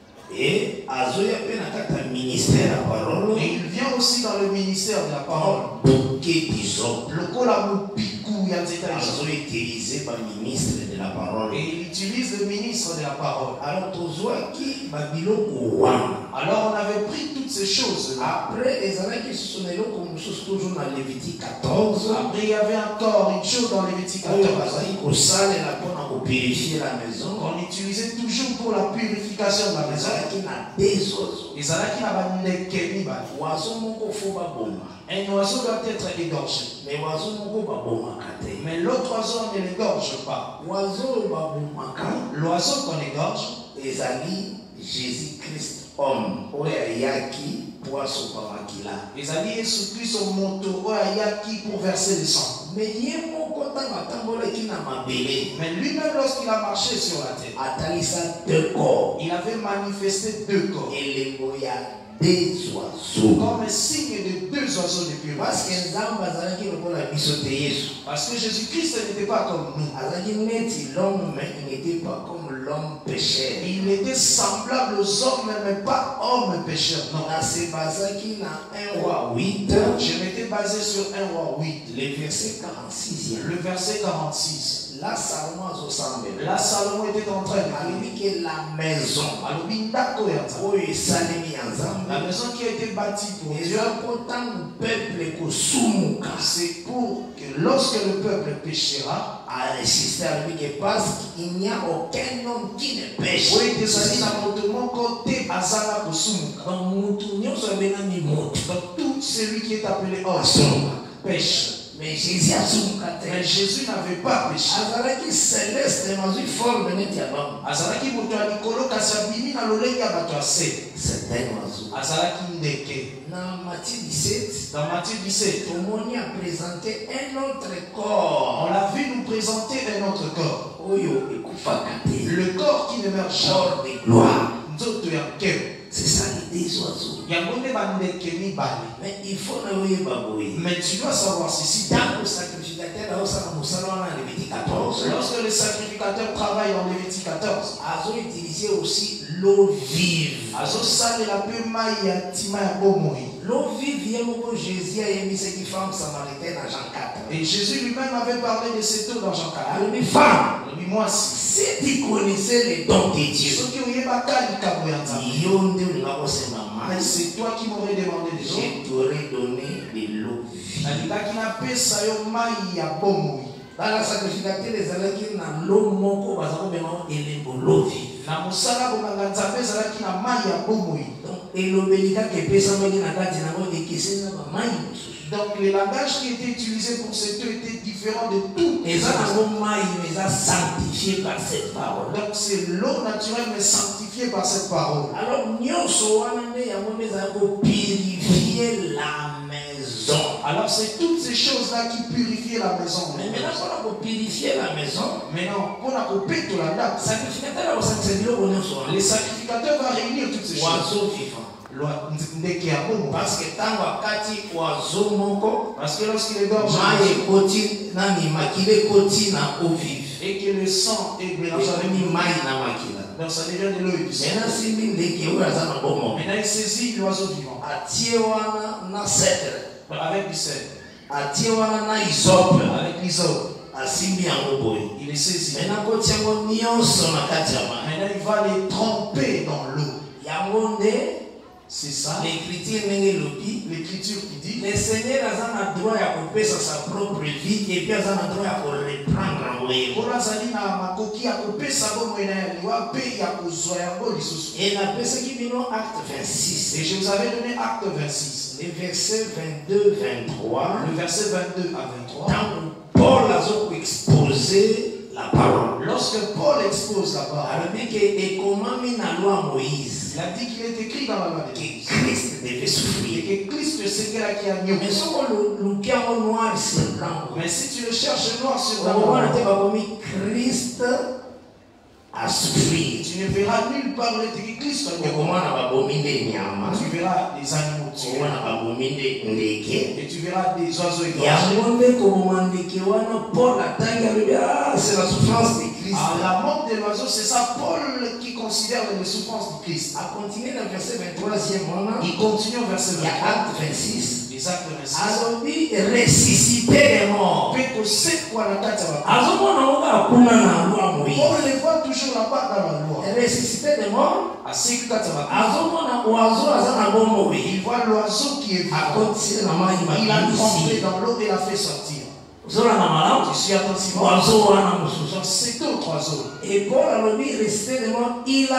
Et azoya mpe na kati ya ministère ya parole Et il vient aussi dans le ministère de la parole. bouquet d'isope. Lokola mopiku ya nzeta isope. azoutilize baministre de la parole. Et il utilise le ministre de la parole. Alors tozwaki babiloko wana. Alors on avait pris toutes ces choses. Après ezalaki susu na eloko mosusu toujours na Lévitique quatorze Après il y avait encore une chose dans Lévitique oyo quatorze bazali kosalela mpona kopurifie la maison. qu'on utilisait toujours pour la purification de la maison. ezalaki na des oiseaux. ezalaki na bandeke mibale. oiseau moko fo baboma, Un oiseau doit être égorgé, mais oiseau moko babomaka te. mais l'autre oiseau ne l'égorge pas. oiseau oyo babomaka L'oiseau qu'on égorge, ezali Jésus-Christ homme oyo yaki poisson pamakila. Ezali Yesu Christ moto oyo ayaki pour verser le sang. Mais ye moko tanga tambolaki na mabele. Mais lui-même lorsqu'il a marché sur la terre, atalisa deux corps. il avait manifesté deux corps. Elembo ya deux oiseaux. Comme un signe de deux oiseaux de pure Parce que race. Nzamba azalaki lokola biso te Yesu. Parce que Jésus-Christ n'était pas comme nous. Azalaki neti l'homme, mais il n'était pas comme l'homme pécheur. Il était semblable aux hommes, mais pas homme pécheur. Non. Na se basaki na un roi huit. Je m'étais basé sur un roi huit. Le verset quarante-six. Le verset quarante-six. Là, Salomon a semblé. Là, Salomon était en train de Alobi que la maison. Alobi ndako ya Nzambe. Oyo esalemi ya Nzambe. La maison qui a été bâtie pour Dieu, Eza pourtant peuple kosumuka. c'est pour que lorsque le peuple péchera, A résister à lui parce qu'il n'y a aucun homme qui ne pêche. oui, ezali na moto moko te azala kosumuka. Donc, mutu nyonso abengami mutu. Donc tout celui qui est appelé homme Asumuka. pêche. Mais Jésus asumuka te. Mais Jésus n'avait pas péché. Azalaki céleste nazwi forme neti ya bango. Azalaki moto ya likolo kasi abimi na lolenge ya bato ya se. C'est un oiseau. Azalaki ndeke. Dans Matthieu dix-sept, Dans Matthieu dix-sept, Tomoni a présenté un autre corps. on l'a vu nous présenter un autre corps. Oyo ekufaka te. Le corps qui ne meurt jamais. Corps de gloire. Nzoto ya nkele. C'est ça l'idée des oiseaux. yango nde bandeke mibale. Mais il faut nayoyeba boye. Mais tu dois savoir ceci. Tant que sacrificateur aosala mosala wana na Lévitique quatorze. Lorsque le sacrificateur travaille en Lévitique quatorze, Azo utilisé aussi l'eau vive. azosalela mpe mai ya ntima ya bomoi. L'eau vive ye moko Jésus ayebisaki femme samaritaine à Jean quatre. Et Jésus lui-même avait parlé de cette eau dans Jean quatre. Alobi femme, Alobi mwasi, si tu connaissais les dons de Dieu, soki oyebaka likambo ya Nzambe, yo nde olinga kosenga mais mai, c'est toi qui m'aurais demandé de l'eau. je t'aurais donné de l'eau vive. Nalingaki napesa yo mai ya bomoi. Dans la sacrificateur ezalaki na l'eau moko baza kobenga elembo l'eau vive. Na mosala bonganga Nzambe ezalaki na mai ya bomoi. Donc elobeli kaka epesamaki na kati nango ekeseni na bamai mosusu. Donc le langage qui était utilisé pour cette eau était différent de tout. Eza nango mai mais eza sanctifié par cette parole. Donc c'est l'eau naturelle mais sanctifiée par cette parole. Alors nyonso wana nde yango nde ezala kopurifier la maison. Alors c'est toutes ces choses-là qui purifient la maison. Mais maintenant mpona kopurifier la maison, Maintenant, pour la couper tout la date, sacrificateur akosangisa biloko nyonso wana. les sacrificateurs vont réunir toutes ces choses. Oiseau vivant. Loi- ndeke ya bomoi. Parce que ntango akati oiseau moko Parce que lorsqu'il est gorge mai ekoti nani makila ekoti na eau vive. et que le sang est mélangé avec ezalemi l'eau, mai na makila. donc ça devient de l'eau et du sang. Maintenant simbi ndeke oyo aza na bomoi Maintenant il saisit l'oiseau vivant atie wana na cèdre, avec du sel, atie wana na isope, avec l'hysope. asimbi yango boye. Il les saisit. Maintenant kotia yango nyonso na kati ya mai. Maintenant il va les tremper dans l'eau. Yango nde C'est ça l'écriture ndenge elobi l'écriture qui dit. le Seigneur aza na droit ya kopesa sa propre vie et puis aza na droit ya koreprendre yango ye. Mpona azali na makoki ya kopesa bomoi na ya liwa mpe ya kozwa yango lisusu. Et napesaki bino acte vingt-six. Et je vous avais donné acte vingt-six. Les versets vingt-deux vingt-trois. Le verset vingt-deux à vingt-trois. Quand Paul a exposé la parole. Lorsque Paul expose la parole, alobi ke ekomami na loi Moïse il a dit qu'il est écrit dans la loi de que Moïse Christ devait et souffrir. que Christ sengelaki ya Mais nyonso. soko luki yango noir sur blanc, Mais si tu le cherches noir sur okomona te blanc, bakomi Christ a souffrir. tu ne verras nulle part où il est écrit Christ a nyonso. Okomona babomi nde nyama, Tu verras des animaux tués okomona babomi nde ndeke. et tu verras des oiseaux égorgés. Yango nde koboma ndeke wana Paul atangi alobi ah c'est la souffrance de Christ. À la mort de l'oiseau, c'est ça Paul qui considère les souffrances du Christ. A continuer dans le verset vingt-troisième wana Il continue au verset il y a vingt-trois. acte vingt-six. Les actes vingt-six. Alobi ressusciter les morts. Pe kosekwa na kati ya bato. Azomona ngo akuna na loi Moïse. On les voit toujours là-bas dans la loi. Ressusiter les morts. Aseki kati ya bato. Azomona oiseau aza na bomoi. Il voit l'oiseau qui est vivant. Akotisi na mai Il a trempé makisi. dans l'eau et l'a fait sortir. Zola na malamu. Je suis attentivement. Oiseau wana mosusu. Donc c'est autre oiseau. Et Paul alobi ressusiter les morts. Il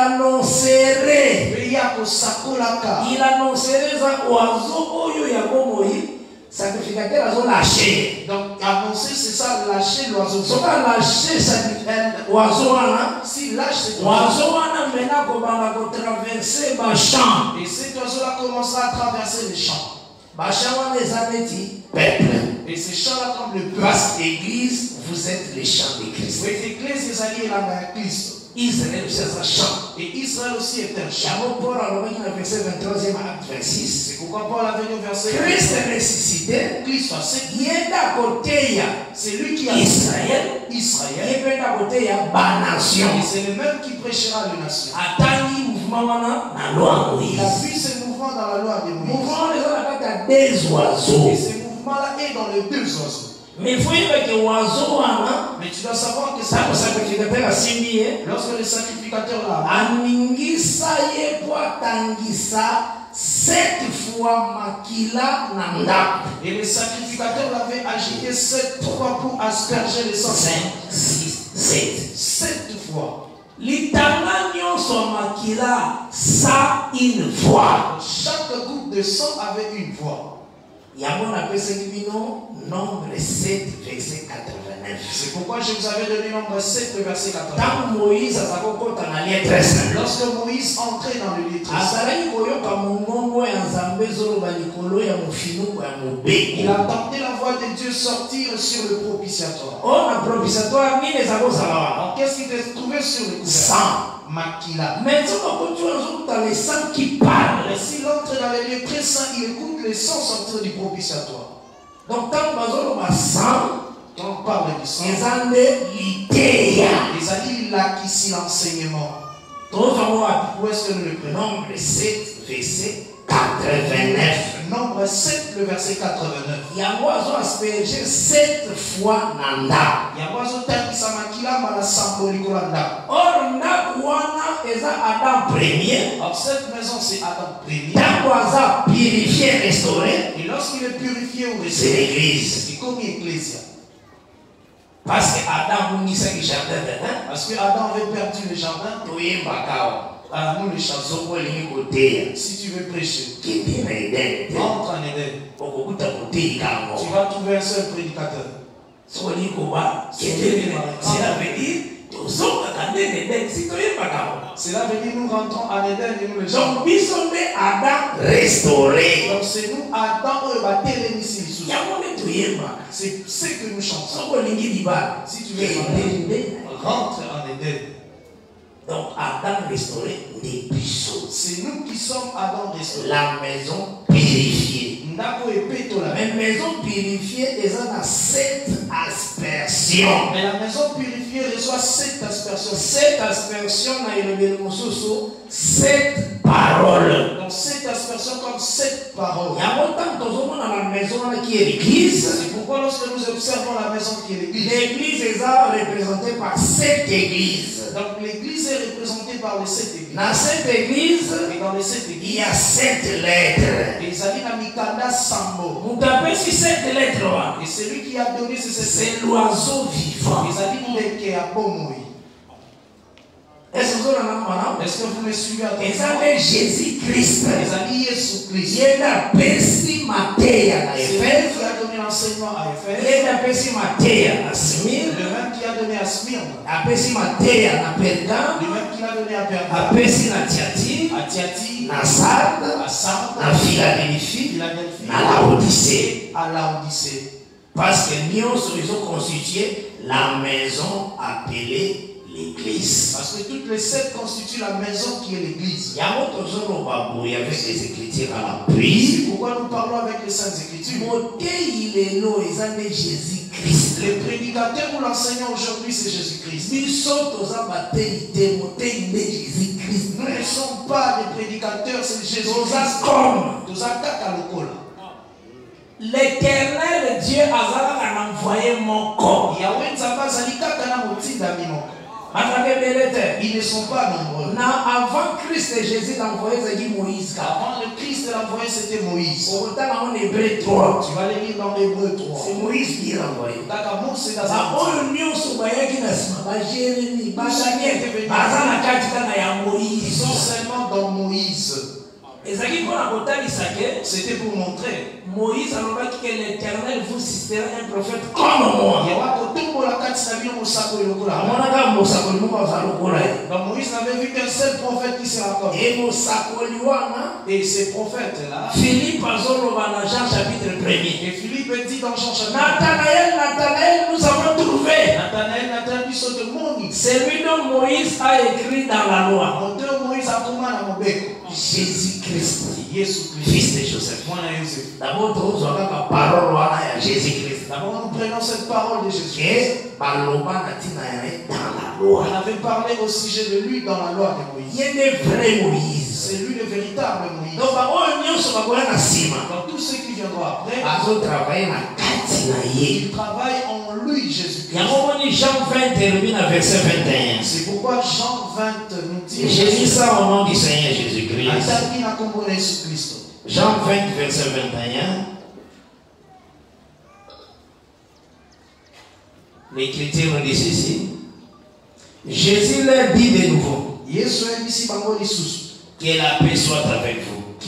annoncerait. Pe ya kosakolaka. Il annoncerait za oiseau oyo ya bomoi. sacrificateur a lâché. Donc avancer c'est ça, lâcher l'oiseau. Si on a lâché l'oiseau, si lâche cet oiseau, on a traversé le champ. Et cet oiseau-là commencera à traverser les champs. Peuple. Et ces champs-là comme le peuple. Parce que l'église, vous êtes les champs de Christ. Oui, l'église est alliée à la Christ. Israël c'est un champ. Et Israël aussi est un champ. Paul a dit dans le verset vingt-troisième acte vingt-six. C'est pourquoi Paul a venu au verset. Christ est ressuscité. Christ est il est à côté. C'est lui qui a Israël. Israël. Il est à côté. Il y a ba nation. Et c'est le même qui prêchera les nations. Attendez mouvement dans la loi Moïse. Il a vu ce mouvement dans la loi de Moïse. Mouvement les autres à des oiseaux. Et ce mouvement-là est dans les deux oiseaux. Mais il faut que oiseau mais tu dois savoir que ça le sacrificateur a signé. Lorsque le sacrificateur là aningisa ye po tangisa sept fois makila na ndako. Et le sacrificateur l'avait agité sept fois pour asperger le sang. cinq, six, sept. Sept fois. Litanga nyonso makila ça une voix. Chaque goutte de sang avait une voix. Yamon appelle ce bino nombre sept verset quatre-vingt-neuf. C'est pourquoi je vous avais donné nombre sept verset quatre-vingt-neuf. Quand Moïse a sa cocotte en allié très simple. Lorsque Moïse entrait dans le lit très il attendait la voix de Dieu sortir sur le propitiatoire. Oh, le propitiatoire, mais les avons alors qu'est-ce qui était trouvé sur le couvert? Sang. Makila. Maintenant, quand tu es dans les sangs qui parlent. Et s'il entre dans les lieux très saints, il écoute les sons sortir du propitiatoire. Donc, quand on a sang, quand on parle du sang, les années les alliés là qui s'y l'enseignement. Où est-ce que nous le prenons? Nombre sept, verset quatre-vingt-neuf. Nombre sept, le verset quatre-vingt-neuf. Il y a oiseau aspergé sept fois nanda. Il y a oiseau tel qui s'amakila mala samboliko landa. Or, Nakwana est Adam premier. Alors, cette maison, c'est Adam premier. Nakwaza purifié, restauré. Et lorsqu'il est purifié ou restauré, c'est l'église. C'est comme l'Ecclésia. Parce que Adam munissait le jardin. Parce que Adam avait perdu le jardin. Toye Bakao. Alors nous les chansons. Si tu veux prêcher, entre en Éden. Tu vas trouver un seul prédicateur. Cela veut dire Cela veut dire nous rentrons en Éden et nous les gens. Donc, nous sommes Adam restauré. Donc c'est nous Adam et Batel ici. C'est ce que nous chantons. Si tu veux rentre en Éden. Donc Adam restauré des puceaux. C'est nous qui sommes Adam restauré. La maison purifiée. La même maison purifiée est à sept aspersions. Mais la maison purifiée reçoit sept aspersions. Sept aspersions a sept paroles. Donc sept aspersions comme sept paroles. Il y a longtemps que nous avons la maison qui est l'église. C'est pourquoi lorsque nous observons la maison qui est l'église. L'église est représentée par sept églises. Donc l'église est représentée par les sept églises. Dans cette église, et dans les sept églises, il y a sept lettres. Et Zali na mikanda sambo. Vous tapez sur sept lettres. Et celui qui a donné ces sept lettres, c'est l'oiseau vivant. Et Zali ndeke ya bomoi. Est-ce que vous avez un Est-ce que vous me suivez à Et ça fait Jésus-Christ. Les alliés Jésus-Christ. Il est la Pessi Matéa à Éphèse. Qui a donné l'enseignement à Éphèse. Il est la Pessi Matéa à Smyrne. Le même qui a donné à Smyrne. La Pessi Matéa à Pergame. Le même qui a donné à Pergame. La Pessi à Thyatire. À Thyatire. À Sardes. À Sardes. À Philadelphie. Philadelphie. À Laodicée. À Laodicée. Parce que nous sommes constitués la maison appelée l'église. Parce que toutes les sept constituent la maison qui est l'église. Il y a autre chose au il y avait des écritures à l'appui. C'est pourquoi nous parlons avec les saintes écritures. Il est là, ils ont Jésus-Christ. Les prédicateurs ou l'enseignant aujourd'hui, c'est Jésus-Christ. Nous ne sommes pas des prédicateurs, c'est Jésus-Christ. L'éternel Dieu a envoyé mon corps. Ils ne sont pas nombreux. Avant Christ et Jésus l'envoyé, c'est Moïse. Avant le Christ l'envoyé, c'était Moïse. Pourtant, en Hébreu trois. Tu vas les lire dans Hébreu trois. C'est Moïse qui l'a envoyé. D'accord, c'est dans Ils sont seulement dans Moïse. C'était pour montrer. Moïse a dit que l'Éternel vous suscitera un prophète comme moi. Donc Moïse n'avait vu qu'un seul prophète qui sera comme lui. Et ces prophètes-là, Philippe a dans Jean chapitre premier. Et Philippe dit dans Jean chapitre Nathanaël, Nathanaël, nous avons trouvé. Nathanaël, Nathanaël, du saut de Moïse. Celui dont Moïse a écrit dans la loi. Jésus-Christ, fils de Joseph. D'abord, nous avons la parole de Jésus-Christ. D'abord, nous prenons cette parole de Jésus. Et dans la loi. On avait parlé au sujet de lui dans la loi de Moïse. Il y a des vrais Moïse. C'est lui le véritable Moïse. Donc, dans tous ceux qui viendront après, ils travaillent en lui, Jésus-Christ. Jean vingt termine à verset vingt et un. C'est pourquoi Jean vingt nous dit. J'ai dit ça au nom du Seigneur Jésus-Christ. Jean vingt, verset vingt et un. L'Écriture nous dit ceci. Jésus leur dit de nouveau. Que la paix soit avec vous.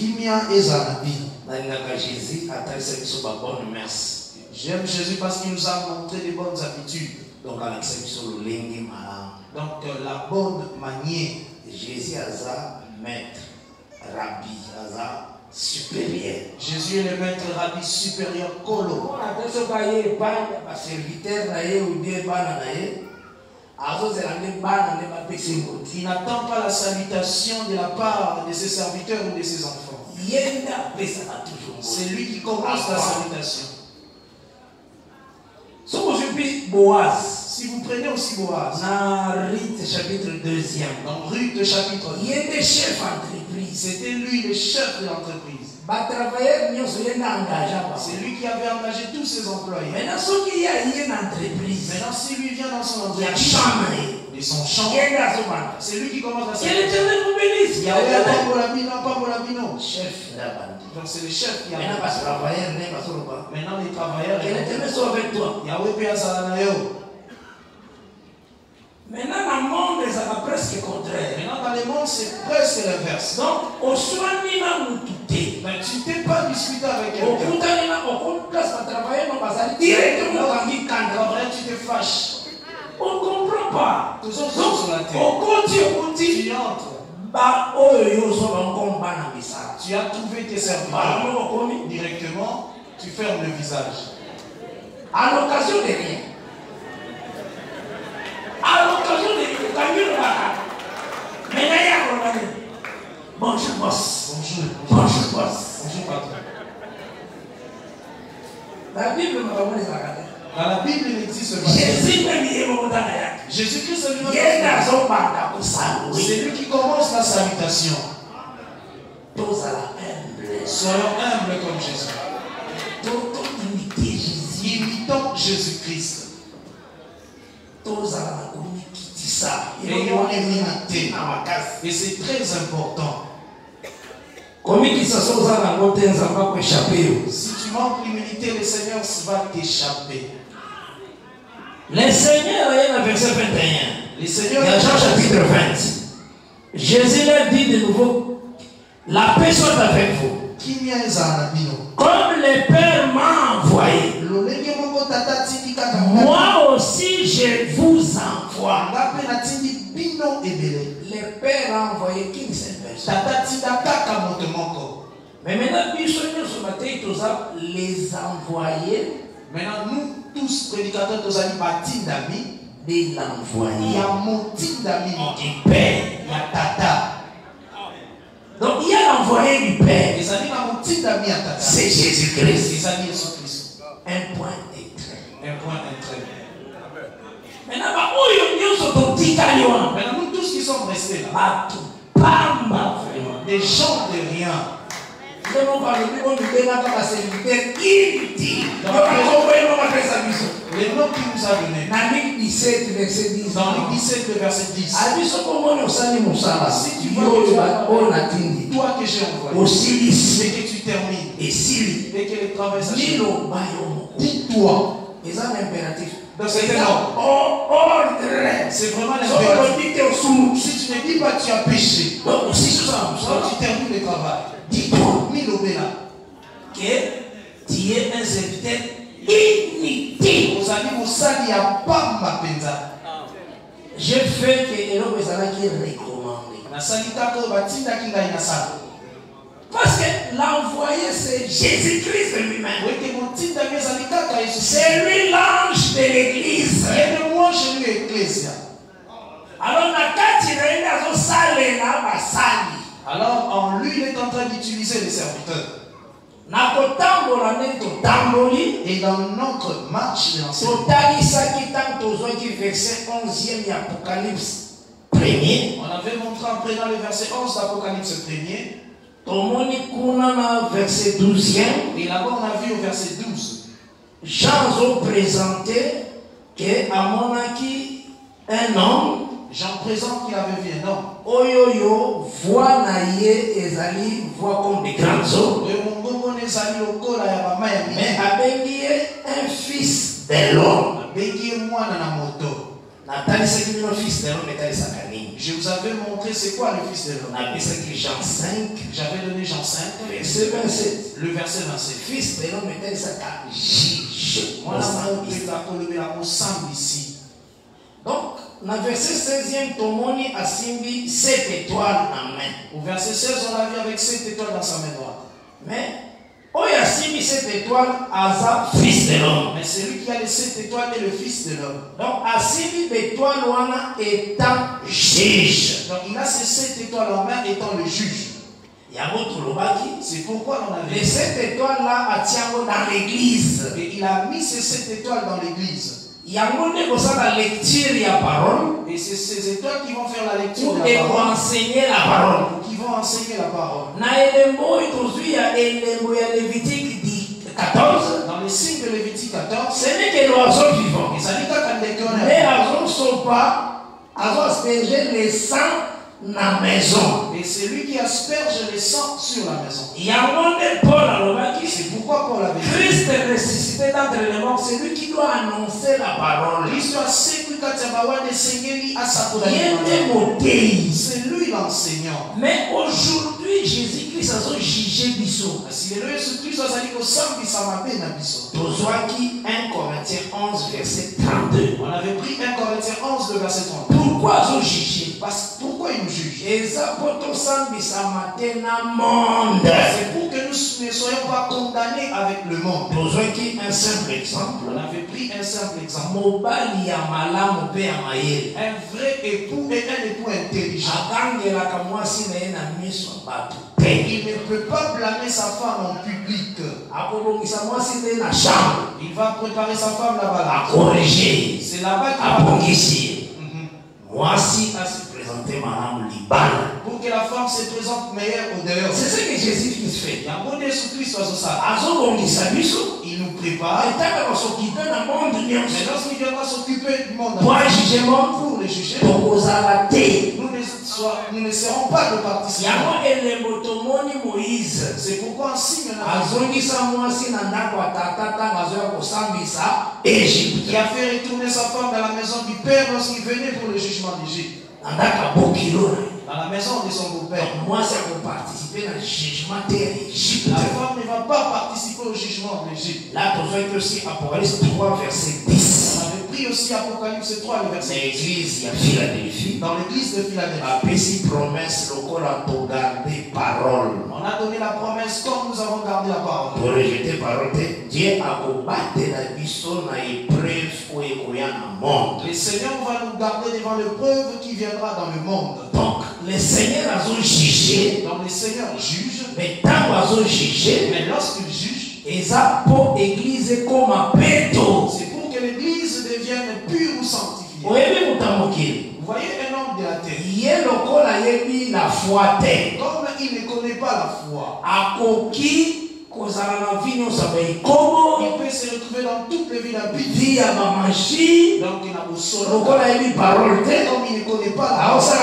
Jésus a traité sur ma bonne messe. J'aime Jésus parce qu'il nous a montré des bonnes habitudes. Donc, Donc euh, la bonne manière. Jésus a maître, rabbi, a supérieur. Jésus est le maître, rabbi supérieur, colo. Il n'attend pas la salutation de la part de ses serviteurs ou de ses enfants. C'est lui qui commence la salutation. Si vous prenez aussi Boaz, dans Ruth chapitre deuxième, dans Ruth chapitre deux, il y a des chefs d'entreprise. C'était lui le chef de l'entreprise. C'est lui qui avait engagé tous ses employés. Maintenant, il y a une entreprise. Maintenant, si lui vient dans son entreprise, de son champ, c'est lui qui commence à se faire. Il y a un chef là-bas. Donc c'est le chef qui a. Maintenant, les travailleurs, Maintenant, les travailleurs, ils sont avec toi. Maintenant, dans le monde, c'est presque contraire. Maintenant, dans le monde, c'est presque l'inverse. Donc, au soir, il a douté. Mais tu ne t'es pas discuté avec quelqu'un. Au compte, il a au compte, place à travailler, on va s'arrêter directement dans le cadre. Après, tu te fâches. On ne comprend pas. Tous sont sur la terre. Au compte, tu tu entres. Bah, oh, yo, so, on combat dans le message. Tu as trouvé tes serviteurs. Directement, tu fermes le visage. À l'occasion de rien. À l'occasion de rien. Mais là, il y a un bonjour, boss. Bonjour. Bonjour, boss. Bonjour, patron. La Bible m'a donné ça. Dans la Bible, il existe pas. Jésus même il est mon dans Jésus-Christ est lui-même. C'est lui qui commence la salutation. Soyons humbles comme Jésus. Imitons Jésus-Christ. Ayons l'humilité. Et c'est très important. Si tu manques l'humilité, le Seigneur va t'échapper. Le Seigneur est dans verset vingt et un. Le Seigneur dans Jean chapitre vingt. Jésus leur dit de nouveau, la paix soit avec vous. Comme le Père m'a envoyé, moi aussi je vous envoie. Le Père a envoyé qui seule personne. Mais maintenant, les envoyer. Maintenant, nous tous, prédicateurs, tous amis bâtis d'amis, de l'envoyer. Il y a mon type d'amis du Père. Il y a Tata. Donc, il y a l'envoyé du Père. Les amis, mon type d'amis à Tata. C'est Jésus-Christ. Les amis, Jésus-Christ. Un point et trait. Un point et trait. Maintenant, nous tous qui sommes restés là, des gens de rien. Les noms qui nous a donnés. Dans Luc dix-sept, verset dix. Dans Luc dix-sept, verset dix. Si tu vois que toi que j'ai envoyé, aussi et que tu termines, et si et que le travail s'achève, dis-toi. Et ça, c'est impératif. Donc c'est ordre. C'est vraiment l'impératif. Si tu ne dis pas tu as péché, donc si tu tu termines le travail. que tu es un serviteur inutile. Je fais que Elo Bezala qui est recommandé. Parce que l'envoyé c'est Jésus-Christ lui-même. C'est lui l'ange de l'église. Alors, alors en lui il est en train d'utiliser les serviteurs. Et dans notre marche de l'enseignement, on avait montré en prenant le verset onze d'Apocalypse premier. Verset douzième. Et là-bas on a vu au verset douze. Jean a présenté que Amonaki, un homme, Jean présente qu'il avait vu un homme. Oyoyo, voix naïe, ezali, voix comme des grandes eaux. Mais abengi un fils de l'homme. Je vous avais montré c'est quoi le fils de l'homme. Jean cinq. J'avais donné Jean cinq. Verset vingt-sept. Le verset vingt-sept. Fils de l'homme était ça juge. Moi, ici. Donc, dans le verset seizième, Tomoni a simbi sept étoiles en main. Au verset seize, on l'a vu avec sept étoiles dans sa main droite. Mais, oh, il a simbi sept étoiles, Asa, fils de l'homme. Mais celui qui a les sept étoiles est le fils de l'homme. Donc, a simbi l'étoile wana étant juge. Donc, il a ces sept étoiles en main étant le juge. C'est pourquoi on a vu. Les sept étoiles là, à Tiago dans l'église. Et il a mis ces sept étoiles dans l'église. Il y a la lecture, il y a parole. Et c'est ces étoiles qui vont faire la lecture pour de la parole. enseigner la parole. Qui vont enseigner la parole. Dans les signes de Lévitique quatorze, ce n'est que l'oiseau vivant. Et ça dit quand mais elles ne sont pas, elles ont aspergé les sang dans la maison. Et c'est lui qui asperge les sangs sur la maison. Il y a un monde Paul à c'est pourquoi Paul avait dit Christ est ressuscité d'entre les morts, c'est lui qui doit annoncer la parole. C'est lui l'enseignant. Mais aujourd'hui, Jésus-Christ a jugé Bissot. Si le Jésus-Christ a dit que ça qui s'en appelle à Bissot. un Corinthiens onze, verset trente-deux. On avait pris un Corinthiens onze, le verset trente-deux. Pourquoi ils ont jugé? Parce pourquoi ils nous jugent? Et ça pour tout ça, C'est pour que nous ne soyons pas condamnés avec le monde. Un simple exemple. On avait pris un simple exemple. Un vrai époux et un époux intelligent. Il ne peut pas blâmer sa femme en public. Il va préparer sa femme là-bas. C'est là-bas qu'il va corriger. Moi, si à se présenter Madame Liban. Pour que la femme se présente meilleure au dehors. C'est ce que Jésus-Christ fait. Il nous prépare. Mais lorsqu'il viendra s'occuper du monde, pour un jugement, pour les juger, nous nous ne, soit, nous ne serons pas de participants. C'est pourquoi un signe qui a fait retourner sa femme dans la maison du Père lorsqu'il venait pour le jugement d'Égypte. Dans la maison de son beau-père. Moi, c'est pour participer dans le jugement d'Égypte. La femme ne va pas participer au jugement d'Égypte. Là, tu as aussi Apocalypse trois, verset dix. On avait pris aussi Apocalypse trois, le verset dix. L'église, il y a Philadelphie. Dans l'église de Philadelphie. A péci promesse, le corps a pour garder parole. On a donné la promesse comme nous avons gardé la parole. Pour rejeter parole, Dieu a combattu la mission à épreuve ou écoyant au monde. Le Seigneur va nous garder devant l'épreuve qui viendra dans le monde. Donc, le Seigneur a jugé. Donc, le Seigneur juge. Mais tant qu'il a jugé, mais lorsqu'il juge, et ça pour l'église comme un péto. C'est pour que l'église devienne pure ou sanctifiée. Vous voyez un homme de la terre. Il y a le col à la foi. Comme il ne connaît pas la foi. À qui il peut se retrouver dans toutes les villes habitées. Donc il a besoin. Comme il ne connaît pas la foi.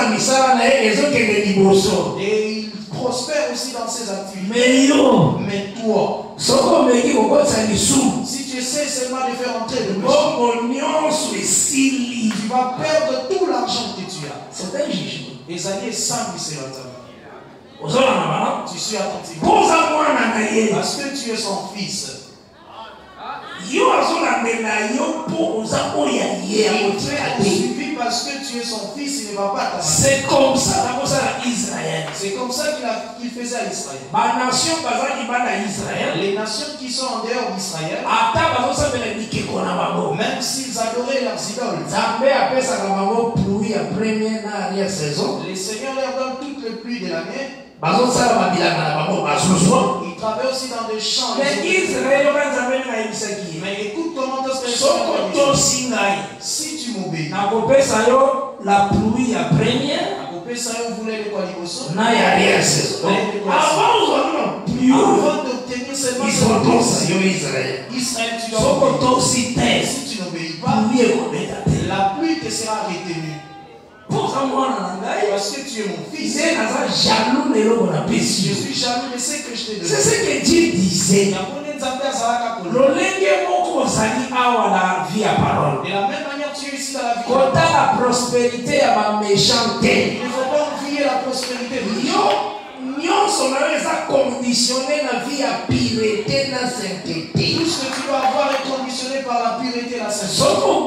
Et il prospère aussi dans ses activités. Mais yo, mais toi, si tu essaies seulement de faire entrer le péché, tu vas perdre tout l'argent que tu as. C'est un jugement. Et ça y est sans miséricorde. Tu suis attentif. Parce que tu es son fils. Il te suffit parce que tu es son fils, il ne va pas t'abandonner. C'est comme ça, Israël. C'est comme ça qu'il qu'il faisait à Israël. Les nations qui sont en dehors d'Israël, même s'ils adoraient leurs idoles, les seigneurs leur donnent toutes les pluies de l'année. Ils travaillent aussi dans des champs. Mais Israël, mais écoute comment tu si tu m'obéis, la pluie à première, avant d'obtenir seulement Israël, tu dois si tu n'obéis pas, la pluie te sera retenue. Parce que tu es mon fils. Je suis jaloux de ce que je t'ai donné. C'est ce que Dieu disait. De la même manière, tu es ici dans la vie. Quand la prospérité à ma méchanceté. Il ne faut pas oublier la prospérité de Dieu. Conditionné la vie à pureté, la sainteté. Tout ce que tu dois avoir est conditionné par la pureté et la sainteté.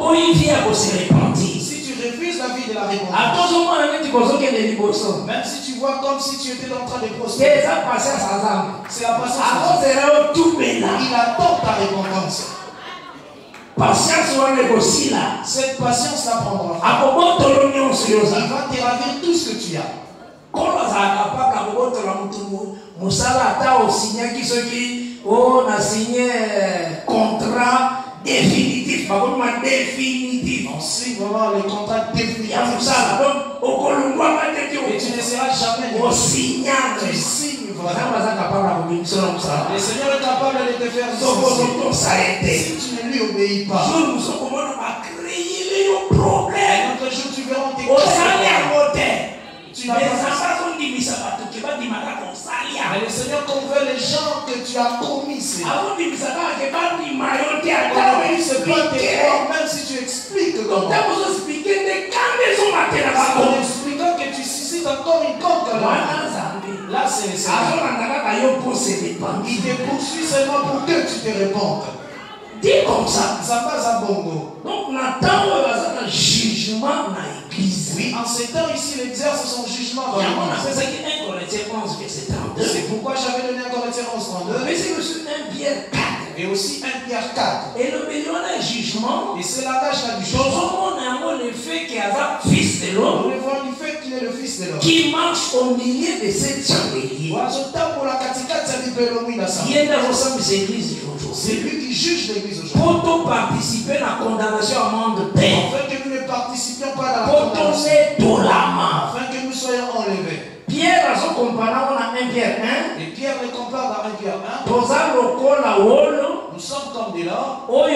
Si tu refuses la vie de la repentance, même si tu vois comme si tu étais en train de prospérer, c'est la patience. Il attend ta repentance. Patience, cette patience la prendra. Il va te ravir tout ce que tu as. Quand on a signé contrat définitif, définitif. On signe vraiment le contrat définitif. Et tu ne seras jamais au signal. Tu signes vraiment. Le Seigneur est capable de te faire si tu ne lui obéis pas. Un autre jour, tu verras tes tu n'as pas mais le Seigneur convainc les gens que tu as commis. C'est pas même si tu expliques comment. En expliquant que tu suscites encore une coque là, c'est le Seigneur. Il te poursuit seulement pour que tu te répondes. Dis comme ça. Ça passe à bongo. Donc, on attend un jugement dans l'église. Oui, en ces temps ici, il exerce son jugement dans l'église. C'est pourquoi j'avais donné un Corinthiens onze trente-deux. Mais c'est aussi un Pierre quatre. Et aussi un Pierre quatre. Et le million d'un jugement. Et c'est la tâche du jugement. On a le fait qu'il y a un fils de l'homme. On voit le fait qu'il est le fils de l'homme. Qui marche au milieu de cette chandelier. C'est lui qui juge l'église aujourd'hui. Pour participer à la condamnation à mort de terre. Afin que nous ne participions pas à la condamnation. Afin que nous soyons enlevés. Pierre a son comparant dans un Pierre un. Et Pierre les compare dans un Pierre un. Nous sommes comme des lords.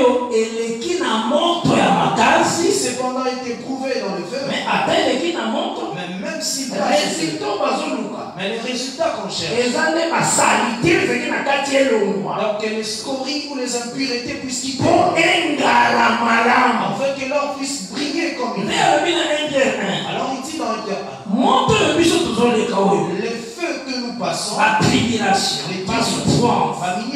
Qui cependant été prouvé dans le feu. Mais même si mais les résultats qu'on cherche. Donc que les scories ou les impuretés puissent quitter. Afin que l'or puisse briller comme il est. Alors il dit dans un Pierre un. Les feux que nous passons, la tribulation, les passoires, afin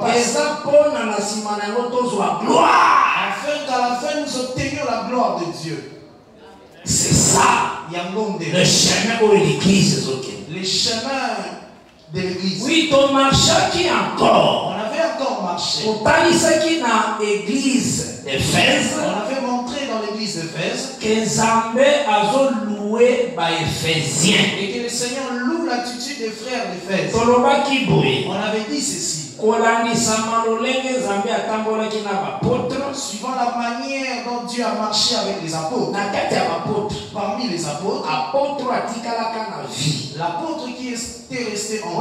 qu'à la fin nous obtenions la gloire de Dieu. C'est ça le chemin de l'église. Les chemins de l'église. Oui, ton marché qui encore. On avait encore marché. On avait montré dans l'église d'Éphèse que Zambé a loué par Éphésiens. Et que le Seigneur loue l'attitude des frères d'Éphèse. On avait dit ceci. Suivant la manière dont Dieu a marché avec les apôtres. Parmi les apôtres, l'apôtre qui était resté en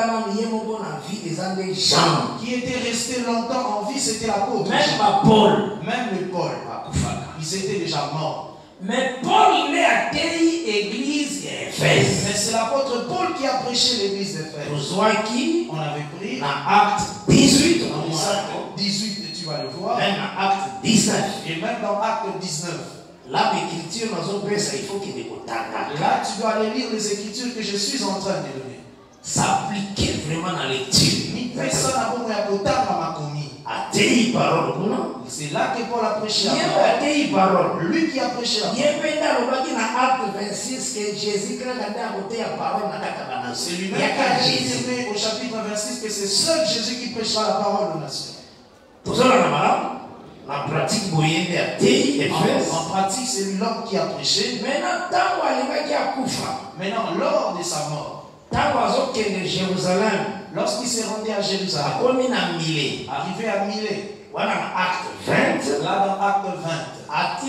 vie, qui était resté longtemps en vie, c'était l'apôtre. Même Paul, même le Paul, ils étaient déjà morts. Mais Paul n'est à l'église d'Éphèse. Mais c'est l'apôtre Paul qui a prêché l'église d'Éphèse. On avait pris dans Acte dix-huit. Dans Acte dix-huit, et tu vas le voir. Même dans Acte dix-neuf. Et même dans Acte dix-neuf. Là, l'écriture, il faut qu'il Là, tu dois aller lire les écritures que je suis en train de donner. s'appliquer vraiment dans les lecture. Atei parole. C'est là que Paul a prêché la parole. parole. Lui qui a prêché la parole. Acte vingt-six que Jésus a côté la parole. C'est lui-même qui a dit au chapitre vingt-six que c'est seul Jésus qui prêchera la parole aux nations. Tout ça, la pratique moyenne de en pratique, c'est l'homme qui a prêché. Maintenant, lors de sa mort, Jérusalem, lorsqu'il s'est rendu à Jérusalem, arrivé à Milet, voilà acte vingt, là dans acte vingt,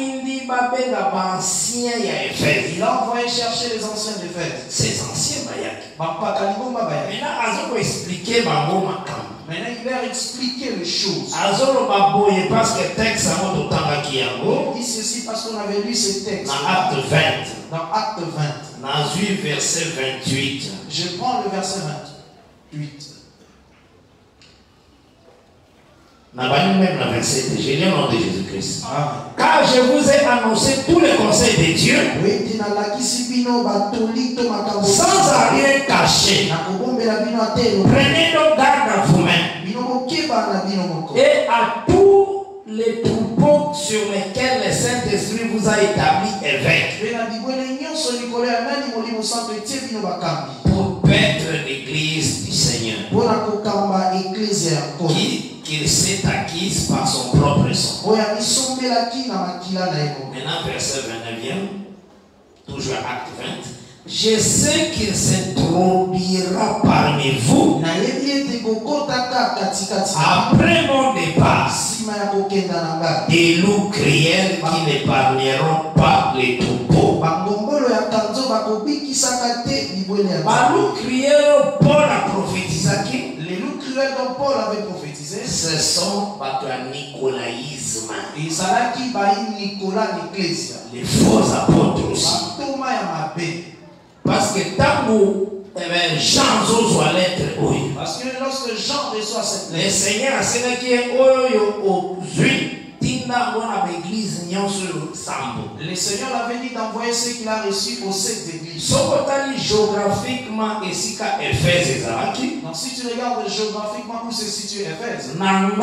il a envoyé chercher les anciens d'Éphèse. Ces anciens, maintenant, expliquer Maintenant, il leur expliquer les choses. Parce que texte il dit ceci parce qu'on avait lu ce texte. Dans acte vingt. Dans acte vingt. Dans verset vingt-huit. Je prends le verset vingt-huit. Dans même la vingt-sept, j'ai lu le nom de Jésus-Christ. Car je vous ai annoncé tous les conseils de Dieu sans rien cacher. Prenez donc garde à vous-même et à tous les troupeaux sur lesquels le Saint-Esprit vous a établi évêque pour paître l'église du Seigneur qui qu'il s'est acquise par son propre sang. Maintenant, verset vingt-neuf, toujours acte vingt. Je sais qu'il s'introduira parmi vous après mon départ des loups cruels qui n'épargneront pas les troupeaux. Les loups cruels, Paul a prophétisé. Les loups cruels dont Paul avait prophétisé, ce sont le nicolaïsme. Les faux apôtres aussi. Parce que tant que Jean reçoit lettre, parce que lorsque Jean reçoit cette lettre, le Seigneur a dit le Seigneur l'avait dit d'envoyer ce qu'il a reçu aux sept églises. Géographiquement, donc si tu regardes géographiquement où se situe Éphèse,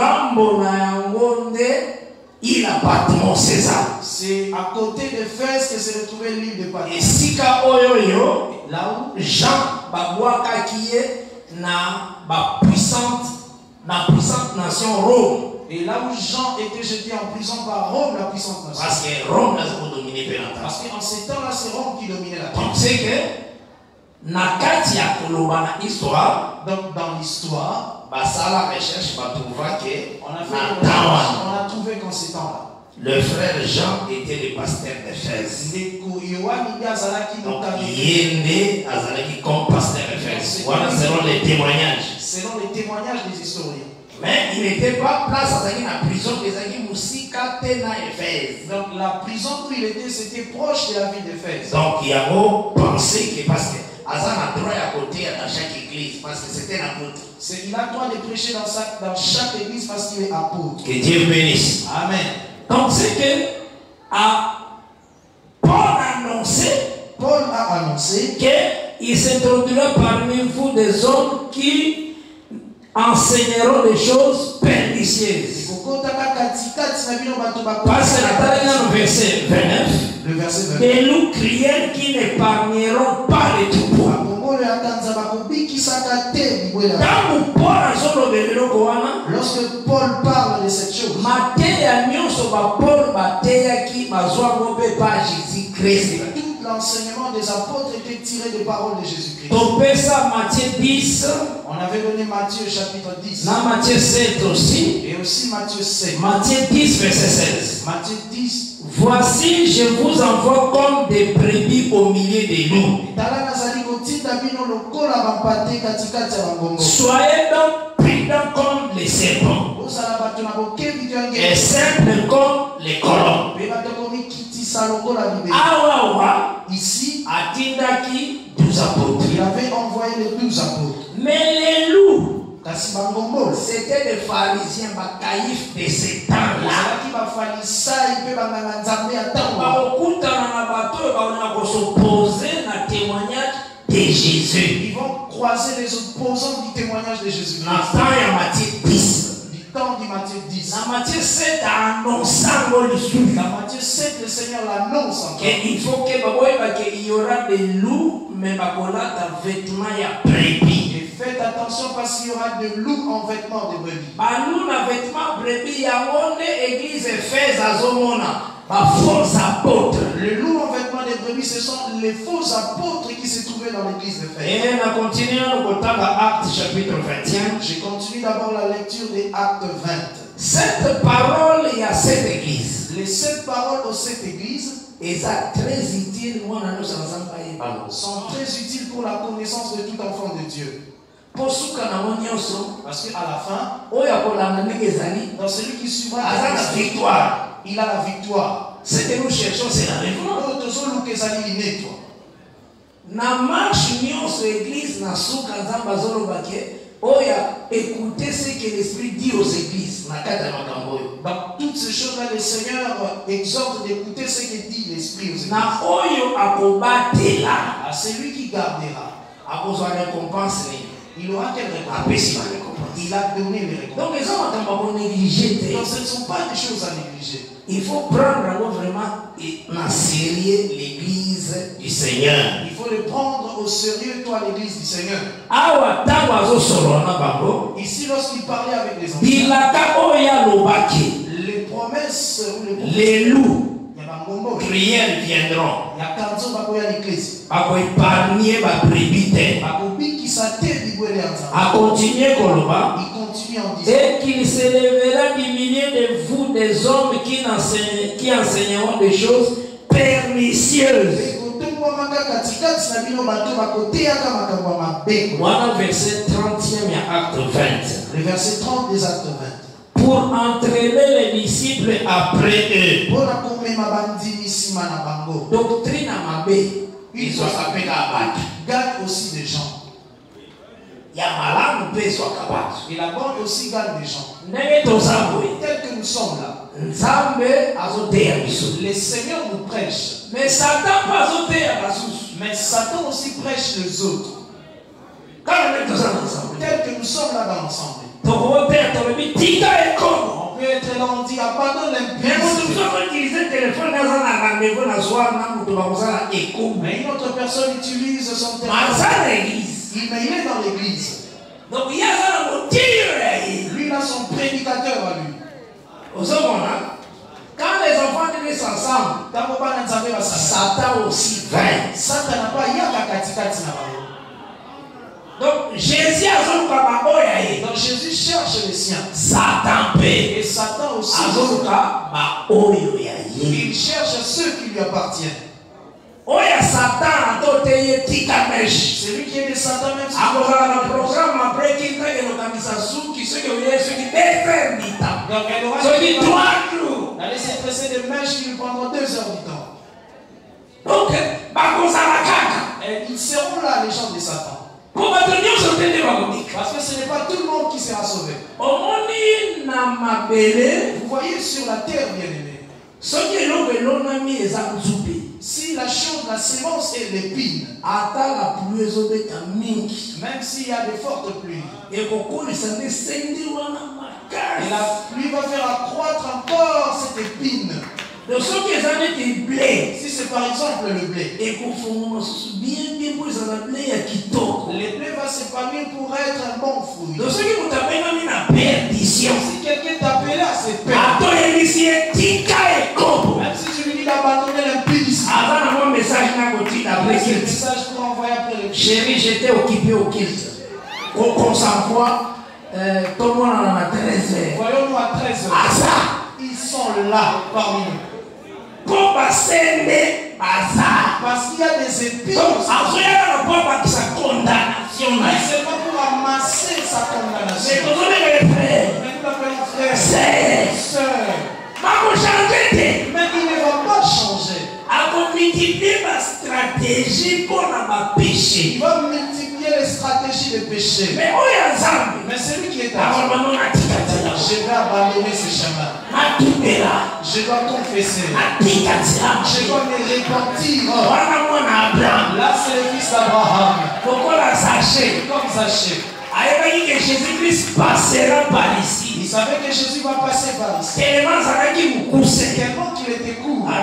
il a bâtiment César. C'est à côté d'Éphèse que se retrouvait l'île de Patmos. Et Sika Oyoyo, là où Jean Babouaka qui est na ba puissante, na puissante nation Rome. Et là où Jean était jeté en prison par Rome, la puissante nation. Parce que Rome n'a pas dominé Pénata. Parce qu'en ces temps-là, c'est Rome qui dominait la terre. Donc c'est que Nakati ya kolobana histoire. Donc dans l'histoire, Basala recherche va trouver que on a fait on a trouvé qu'en ces temps-là, le frère Jean était le pasteur d'Éphèse. Donc il est né comme pasteur d'Éphèse. Voilà selon les témoignages. Selon les témoignages des historiens. Mais il n'était pas place à la prison des Agis Moussika Tena Éphèse. Donc la prison où il était, c'était proche de la ville d'Éphèse. Donc il a beau penser que parce que Azan a droit à côté dans chaque église parce que c'était un apôtre. Il a droit de prêcher dans, sa, dans chaque église parce qu'il est apôtre. Que Dieu bénisse. Amen. Donc c'est que à Paul a annoncé, Paul a annoncé qu'il s'introduira parmi vous des hommes qui enseigneront des choses pernicieuses. Parce que dans le verset vingt-neuf, le verset vingt-neuf, des loups cruels qui n'épargneront pas les troupeaux. Lorsque Paul parle de cette chose, tout l'enseignement des apôtres était tiré des paroles de Jésus-Christ. On avait donné Matthieu chapitre dix. Matthieu sept aussi. Et aussi Matthieu sept. Matthieu dix verset seize. Matthieu dix. Voici, je vous envoie comme des brebis au milieu des loups. Soyez donc prudents comme les serpents et simples comme les colombes. Awawa, ici, Atindaki, douze apôtres. Il avait envoyé les douze apôtres. Mais les loups, c'était des pharisiens, caïfs de ces temps-là. S'opposer à témoignage de de Jésus. Ils vont croiser les opposants du témoignage de Jésus. Dans le temps, il y a Matthieu dix. Du temps du Matthieu dix. Dans Matthieu sept, annonçant le sujet. Dans Matthieu sept, le Seigneur l'annonce encore. Il faut qu'il y aura des loups, mais il y aura des vêtements et brebis. Et faites attention parce qu'il y aura de loups en vêtements de brebis. Bah nous, dans vêtements brebis, il y a une église Éphèse à Zomona. Faux apôtres. Le loup en vêtements de brebis, ce sont les faux apôtres qui se trouvaient dans l'église d'Éphèse. Et on a continué au temps d'Actes chapitre vingt et un. Je continue d'abord la lecture des Actes vingt. Cette parole, il y a cette église. Les sept paroles aux sept églises et ça très utile, moi, sont très utiles pour la connaissance de tout enfant de Dieu. Parce qu'à la fin, dans celui qui suivra la victoire, il a la victoire. Ce que nous cherchons, c'est la réforme. Na marche nyonso église na suka nzamba zolo bake oya écoutez ce que l'esprit dit aux églises na kata makambo. Dans toutes ces choses là le Seigneur exhorte d'écouter ce que dit l'esprit aux églises. Na oyo akobatela à celui qui gardera akozwa récompense. Il aura quelle récompense? Il a donné les récompenses. Donc les hommes attendent pas négliger. Donc ce ne sont pas des choses à négliger. Il faut prendre vraiment en sérieux l'église du Seigneur. Il faut le prendre au sérieux, toi, l'église du Seigneur. Ici, lorsqu'il parlait avec les enfants, les promesses, les loups, prières viendront. Il y a quarante ans à l'église. À épargner ma brebis. À continuer Koloba. Il continue en disant. Et qu'il se lèvera du milieu de vous des hommes qui enseignent, qui enseigneront des choses pernicieuses. Voilà verset trentième et acte vingt. Le verset trente des actes vingt. Pour entraîner les disciples après eux. Doctrine à Mabé. Ils sont appelés à abattre. Garde aussi des gens. Il y a malade, nous soit capable. Et la bonne aussi garde des gens. Tel que nous sommes là. Les seigneurs nous prêchent. Mais Satan pas Mais Satan aussi prêche les autres. Tel que nous sommes là dans l'ensemble. On peut être là, on dit abandonne l'impudicité. Mais une autre personne utilise son téléphone. Mais il est dans l'église. Donc il y a un tir. Lui, il a son prédicateur à lui. Quand les enfants naissent ensemble, Satan aussi vint. Satan n'a pas yaka. Donc Jésus a Donc Jésus cherche les siens. Satan et Satan aussi. Il cherche ceux qui lui appartiennent. Oya Satan atoteye tikamesh. C'est lui qui est de Satan même si le programme après qu'il t'a que l'organisation qui se qui est ce qui défend l'État. Donc elle aura ce qui trois jours. Allez se presser de mèches qui lui prendront deux heures du temps. Donc et ils seront là les gens de Satan. Parce que ce n'est pas tout le monde qui sera sauvé. Vous voyez sur la terre bien aimé. Si la chose, la sémence est l'épine, même s'il y a de fortes pluies, et la pluie va faire accroître encore cette épine. Si c'est par exemple le blé, le blé va s'épanouir pour être un bon fruit. Si quelqu'un t'appelle à ses pères, même si tu lui dis d'abandonner l'impudicité, le message pour envoyer après le chérie, j'étais occupé au kilt. Qu'on s'envoie, tout le monde en a treize heures. Voyons-nous à treize heures. Ah ça, ils sont là parmi nous. Parce qu'il y a des épines. C'est pas pour amasser sa condamnation. Mais nous l'appelons frère, sœur. Mais il ne va pas changer. Il va multiplier les stratégies de péché. Mais celui qui est à je vais abandonner ce chemin. Je dois confesser. Je dois me repentir. Là, c'est le fils d'Abraham. Zachée. Comme Zachée. Que Jésus-Christ passera par ici. Il savait que Jésus va passer par ici. Tellement qu'il était court. Je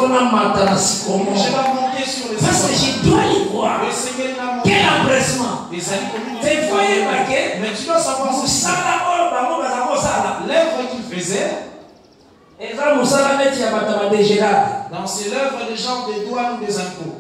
vais monter sur les parce que je dois y voir. Le Seigneur n'a monté. Quel empressement. Les amis mais tu dois savoir ceci. L'œuvre qu'il faisait. Dans c'est l'œuvre des gens des douanes ou des impôts.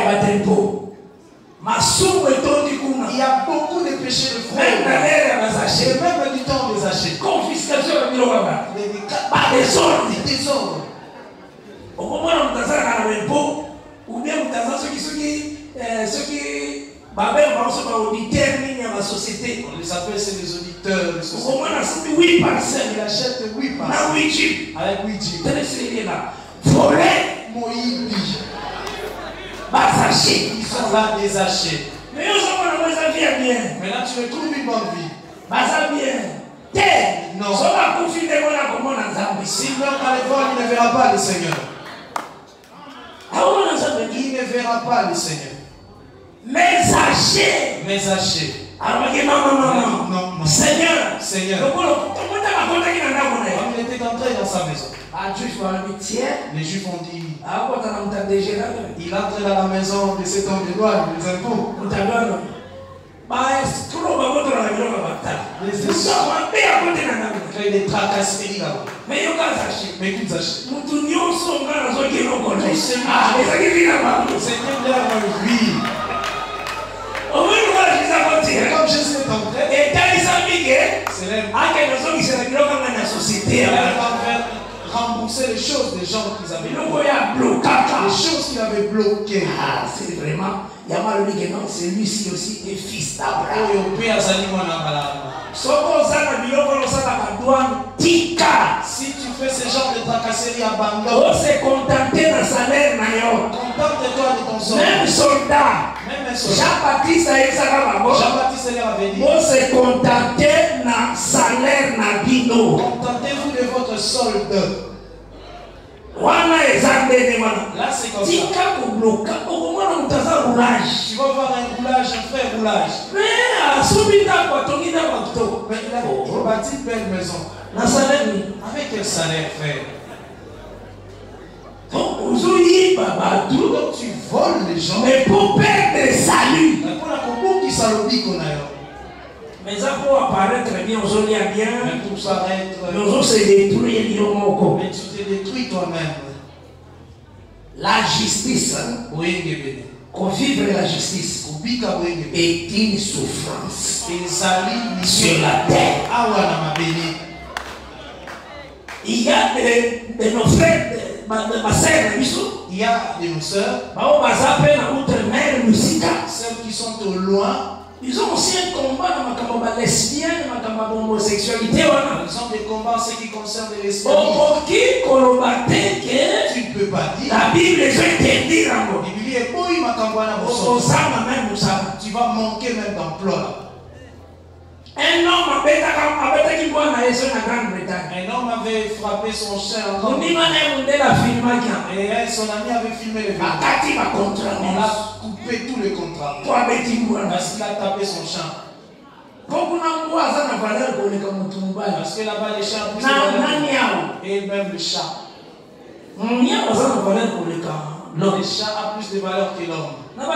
Il y a beaucoup de péchés de fraude. Et même du temps des achats. Confiscation de des désordres. Des désordres. Au moment où on a un impôt, ou bien on a ceux qui ceux qui ceux qui auditeurs la société. On les appelle c'est les auditeurs de société. Au moins on a huit parcelles. Il achète huit parcelles. Avec huit jeeps. Avec huit jeeps. Tenez celui là. Voler. Moïbi. Basaché. Ils sont là des achats. Mais on s'en va dans les avions bien. Maintenant tu retrouves une bonne vie. Basa bien. Terre. Non. Si on va confiner moi là comment on a ça. S'il meurt dans les vols, il ne verra pas le Seigneur. Il ne verra pas le Seigneur. Messager. Messager. Alors, non, non, non, non. non. Seigneur. Seigneur. Il était entré dans sa maison. Les Juifs ont dit. Il entre dans la maison de cet homme de douane, les impôts. Les tracasseries là-bas. Mais il y a Mais qu'ils achètent. Nous tenions son gars dans un guénon. Ah, les amis, c'était leur vie. Au moins, nous allons les comme Jésus est entré. Et quand ils ont mis que, c'est l'air. Ah, que nous sommes qui se réglent comme dans la société. Rembourser les choses des gens qu'ils avaient bloqué. Les choses qu'ils avaient bloquées. Ah, c'est vraiment. Il y a mal dit que non, c'est lui-ci aussi est fils d'Abraham. Si tu fais ce genre de tracasserie, abandonne. On s'est contenté d'un salaire. Contente-toi de ton soldat. Même soldat. Même un soldat. Jean-Baptiste Jean-Baptiste avait dit. On s'est contenté d'un salaire. Contentez-vous de votre solde. Là, c'est comme ça. Tu vas voir un roulage, un vrai roulage. Mais il a bâti une belle maison. Avec quel salaire, frère? Donc tu voles les gens. Mais pour perdre le salut. Mais ça pour apparaître bien, on se lit bien. Mais pour s'arrêter, nous on se détruit. Mais tu te détruis toi-même. La justice, convivre la justice est une souffrance sur la terre. Il y a de, de nos frères, de ma, de ma sœur, il y a de nos sœurs, celles qui sont au loin. Ils ont aussi un combat dans ma campagne lesbienne, dans ma campagne homosexualité. Ils ont des combats en ce qui concerne les lesbiennes. Tu ne peux pas dire. La Bible est interdite. Tu vas manquer même d'emploi. Un homme avait Un homme avait frappé son chien en Et son ami avait filmé le vidéo. On a coupé tous les contrats. Parce qu'il a tapé son chien. Parce que là-bas les chiens ont plus de valeur. Et même le chat. Le chat a plus de valeur que l'homme.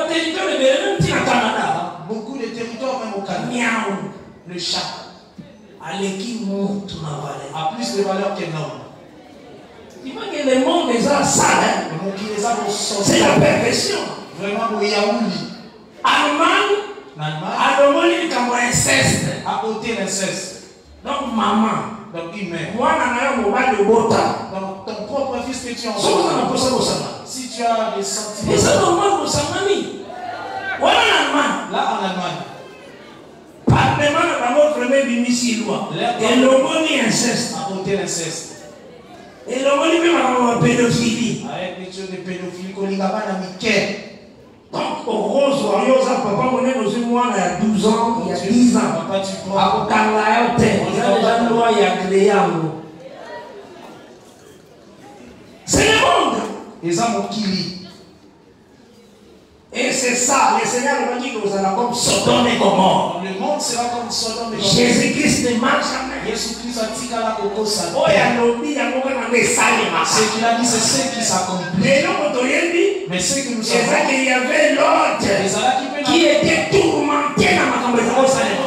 Beaucoup de territoires même au Canada. Le chat a plus de valeur qu'un homme. Le monde est ça, c'est la perfection. Vraiment, il y a Ouli. Allemagne, Allemagne, comme inceste. À côté l'inceste. Donc, maman. Donc, il met. Moi, je Donc, ton propre fils que tu as en si tu as des sentiments. Et c'est normal pour sa mamie. Voilà l'Allemagne. Là, en Allemagne. Parlement de la premier bimisi loi. Et le moni inceste. À côté l'inceste. Et le moni même la pédophilie. Avec les choses de pédophilie, qu'on y a pas d'amitié. Donc, au rose, papa, on est dans une mois, il y a douze ans, il y a dix ans. Papa, tu prends. À Kangaya, il y a déjà une loi, il y a Gléam. C'est le monde. Les hommes qui lit. Et c'est ça, le Seigneur nous dit que nous allons comme Sodome et Gomorrhe. Le monde sera comme Sodome et Gomorrhe. Jésus-Christ ne marche jamais. Jésus-Christ a dit qu'à la coco ça. Oh, il y a l'obli, il y a l'obli, il y a Ce qu'il a dit, c'est ce qui s'accomplit. Mais ce que nous savons, il y avait l'autre qui était tourmenté dans ma conversation.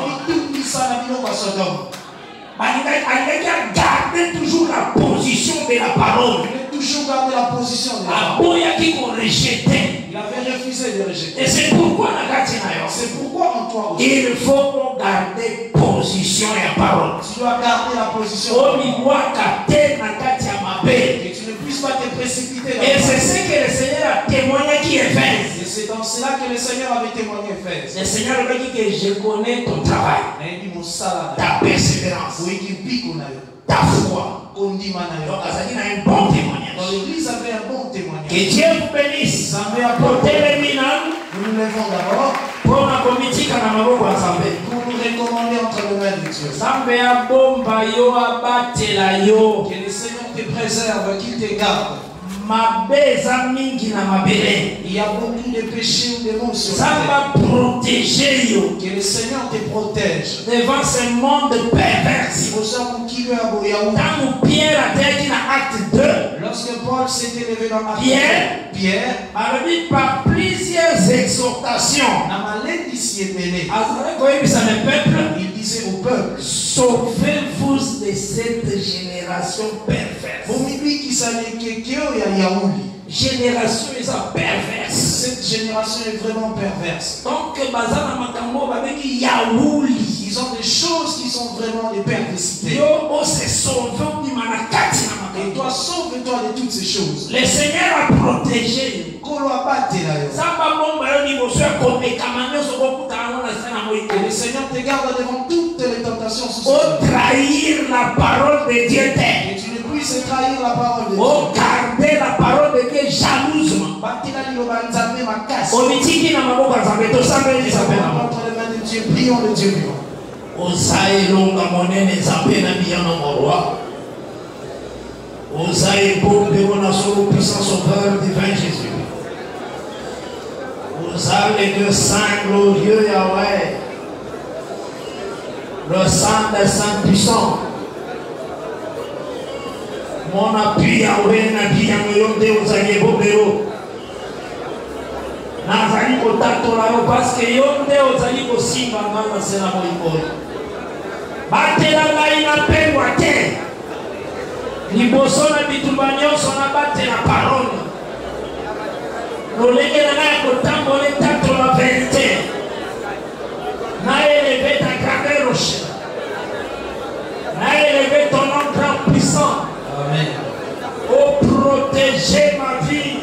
Il a gardé toujours la position de la parole. Il a toujours gardé la position de la parole. Il avait refusé de rejeter. Et c'est pourquoi c'est pourquoi en toi aussi, il faut garder position et parole. Tu dois garder la position. Et tu ne puisses pas te précipiter. Et c'est ce que le Seigneur a témoigné qui est fait. Et c'est dans cela que le Seigneur avait témoigné fait. Le Seigneur a dit que je connais ton travail, ta persévérance, ta foi. Donc, ça dit un bon témoignage. Dans l'église avait un bon témoignage. Que Dieu vous bénisse. Portez les minants. Nous nous levons d'abord pour la politique à la maboko ensemble. Pour nous recommander entre les mains de Dieu. Sambe a bomba yo abatela yo. Que le Seigneur te préserve, qu'il te garde. Mabeza mingi na mabele. Il y a beaucoup de péchés ou de monstres. Ça va protéger yo. Que le Seigneur te protège devant ce monde pervers. Dans Pierre a dit dans Acte deux. Lorsque Paul s'était levé dans Acte Pierre, Pierre a dit par plusieurs exhortations. Il disait au peuple, sauvez-vous de cette génération perverse. Génération est perverse. Cette génération est vraiment perverse. Donc, Yaouli. Ils ont des choses qui sont vraiment des perversités. Et toi, sauve-toi de toutes ces choses. Le Seigneur a protégé. Et le Seigneur te garde devant toutes les tentations. Au trahir la parole de Dieu. Et tu ne puisses trahir la parole de Dieu. Au garder la parole de Dieu jalousement. Au mitiki na maboko nzambe tosambeli nzambe na entre les mains de Dieu, prions le Dieu vivant. Osaye longa monene nzambe na biyano moroi. Osaye bombe mona solo puissant sauveur divin Jésus. Osaye le Dieu saint glorieux Yahweh. Le sang des saints puissants. Mon appui Yahweh na biyano yonde osaye bombe. Nazali kotatola yo parce que yo nde ozali kosimba nga na se na moyi. Batela ngai na pengwa te. Liboso na bitumba nyonso na batela parole. Lolenge na ngai kotambola etatola verité. Na élevé ta grandeur rocher. Na élevé ton nom grand puissant. Amen. Oh, protéger ma vie.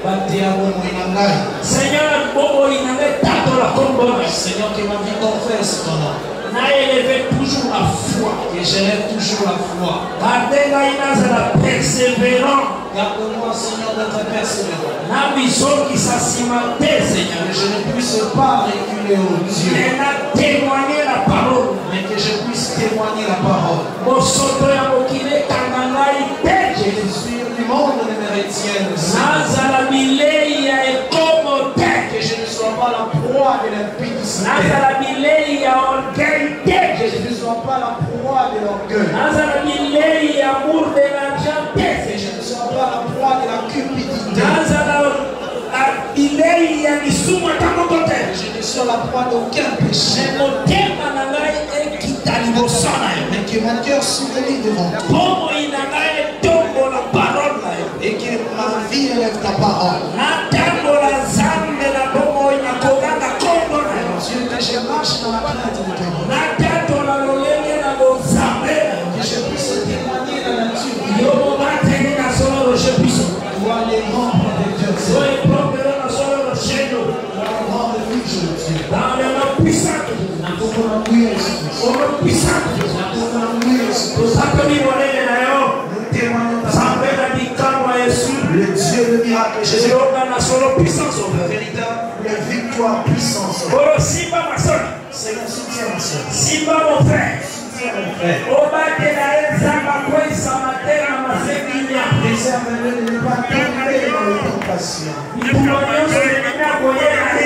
Seigneur, Seigneur, que ma vie confesse ton nom. N'a élevé toujours la foi. Que j'élève toujours la foi. Gardez-la la persévérance. Garde-moi, Seigneur, d'être persévérant. N'a vision qui s'assimentait, Seigneur. Que je ne puisse pas reculer au Dieu. Mais n'a témoigné la parole. Mais que je puisse témoigner la parole. Mosoto ya mokile kangangai te Jésus. Du monde ne me retienne. Nazala bilei ya ekomo te. Que je ne sois pas la proie de l'impudicité. Nazala bilei ya orgueil te. Que je ne sois pas la proie de l'orgueil. Nazala bilei ya amour de l'argent te. Que je ne sois pas la proie de la cupidité. Nazala bilei ya misuma tamoko te. Que je ne sois la proie d'aucun péché. Motema na ngai ekita liboso na yo. Mais que mon cœur s'ouvre devant toi. Bomo ina ngai tombo la parole. Et que ma vie élève ta parole. Dieu, que je marche dans la crainte de ton nom. Que je puisse témoigner la nature. Toi, les membres de Dieu. Toi, les membres de Dieu. Dans le nom puissant. Au nom puissant. Nous témoignons le Dieu de miracle, Jésus, le véritable victoire puissance. Seigneur, soutiens ma soeur. Simba mon frère. Soutiens mon frère. Préserve-le de ne pas tomber dans les tentations.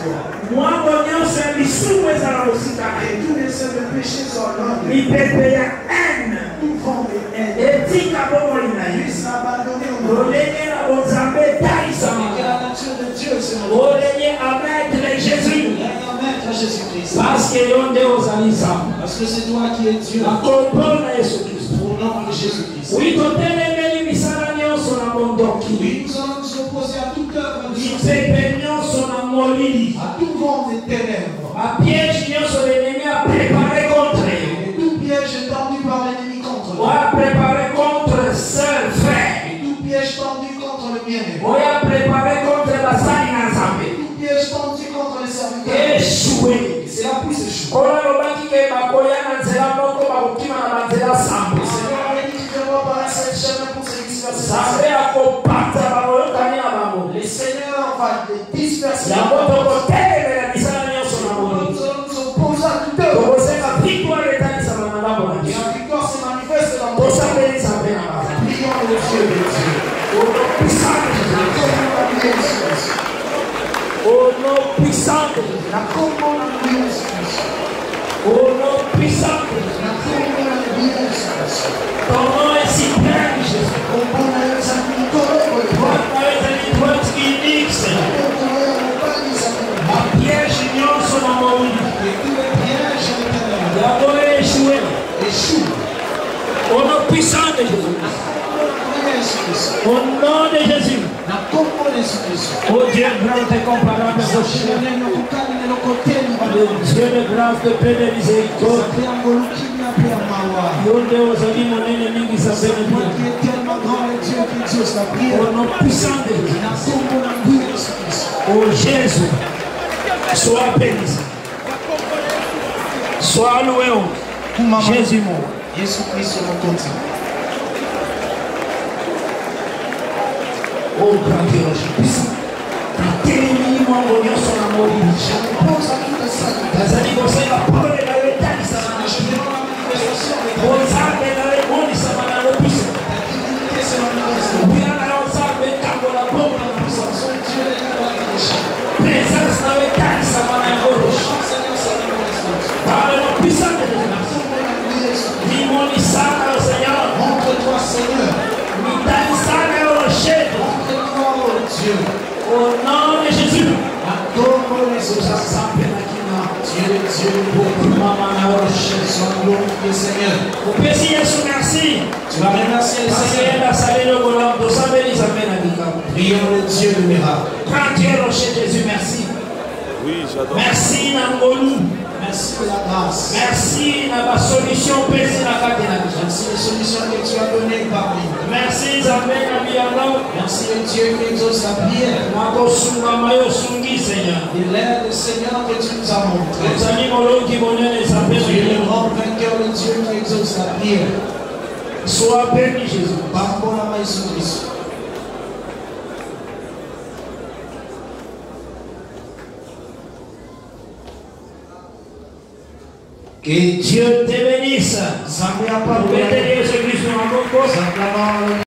Moi, mon Dieu, c'est le sous et ça aussi. Et tous les seins de péché sont là. Il peut payer haine. Tout vent de haine. Et dit qu'à bon moment, il a eu. Puisse abandonner au Au monde. lieu à bon zambé, taille ça. Et que la nature de Dieu, c'est mon Au lieu à mettre Jésus. Règne en maître Jésus-Christ. Parce que l'on est aux alisam. Parce que c'est toi qui es Dieu. La comprendre Jésus-Christ. Au nom de Jésus-Christ. Oui, quand elle est venue, Misala Nyonso na Mondoki. Oui, nous allons nous opposer à toute œuvre de Il sorcellerie, fait Nyonso na Molili. à tout vent des ténèbres. A piège Nyonso l'ennemi a préparé contre eux. Et tout piège tendu par l'ennemi contre On nous. a préparé contre seul frère. Et tout piège tendu contre le bien-aimé. On a préparé contre la Sani Nazambe. Tout piège tendu contre les serviteurs. Échoué. Et cela puisse échouer. Kola lobaki ke bakoya na nzela moko bakokima na banzela sambo. Le Seigneur avait dit qu'il devait par un seul chemin pour se disperser. Sambe akopata bakoyokani na bango. Le Seigneur va les disperser. Yango tokotelemela misala nyonso na Nous moni. allons nous opposer à toute œuvre. Tokosenga victoire etanisama na ndambo na Et biso. la victoire se manifeste dans notre sang. Tosambeli Nzambe na baza. Prions le Dieu de Dieu. Puissant de Jésus. Au nom puissant de Jésus. La commande de Jésus. Au nom puissant de Jésus. La commande de Jésus. Ton nom est suprême, Jésus. Commande de Jésus. Commande Toi, tu as une droite unique, Seigneur. La piège nyonso na moni. Et tous les pièges de ténèbres Yango échoué. échouent. Au nom puissant de Jésus. Au nom de Jésus. La commande de Jésus. Oh Dieu grand et comparable, rocher. Le Dieu de grâce, de paix, de miséricorde. Yonde ozali monene mingi Nzambe na biso. Au nom puissant de Jésus. Oh Jésus, sois béni. Sois loué. oh Jésus mon. Jésus-Christ mon continent. Oh grand Dieu, puissant. Atelemi mwango nyonso na moli. Nazali kosenga pole na yo etalisama na yo. Nzambe na yo emonisama na yo biso. Bwina na yo Nzambe etambola bongo na biso. Présence na yo etalisama na yo. Par le nom puissant de Jésus. Limonisama yo Seigneur. Montre-toi, Seigneur. Mitalisama yo rocher. Montre-toi, oh Dieu. Au nom de Jésus. Dieu est Dieu pour maman na roche. Sois glorifié, Seigneur. Opesi Yesu merci. Tu vas remercier le Seigneur. Prions le Dieu de miracle. Grand Dieu rocher Jésus, merci. Oui, j'adore. Merci Nangolu. Merci de la grâce. Merci na ba solution pesi na kati na biso. Merci les solutions que tu as données parmi nous. Merci Nzambe na biyango. Merci le Dieu qui exauce la prière. Nakosunga mayo sungi Seigneur. Et l'aide, Seigneur, que tu nous as montré. Ozali molongi monene Nzambe Tu es le na grand vainqueur, le Dieu qui exauce la prière. Sois béni Jésus. Pardonne à Jésus-Christ. Que Dieu te bénisse. Zambia Pour pardonne. Jésus-Christ, Simplement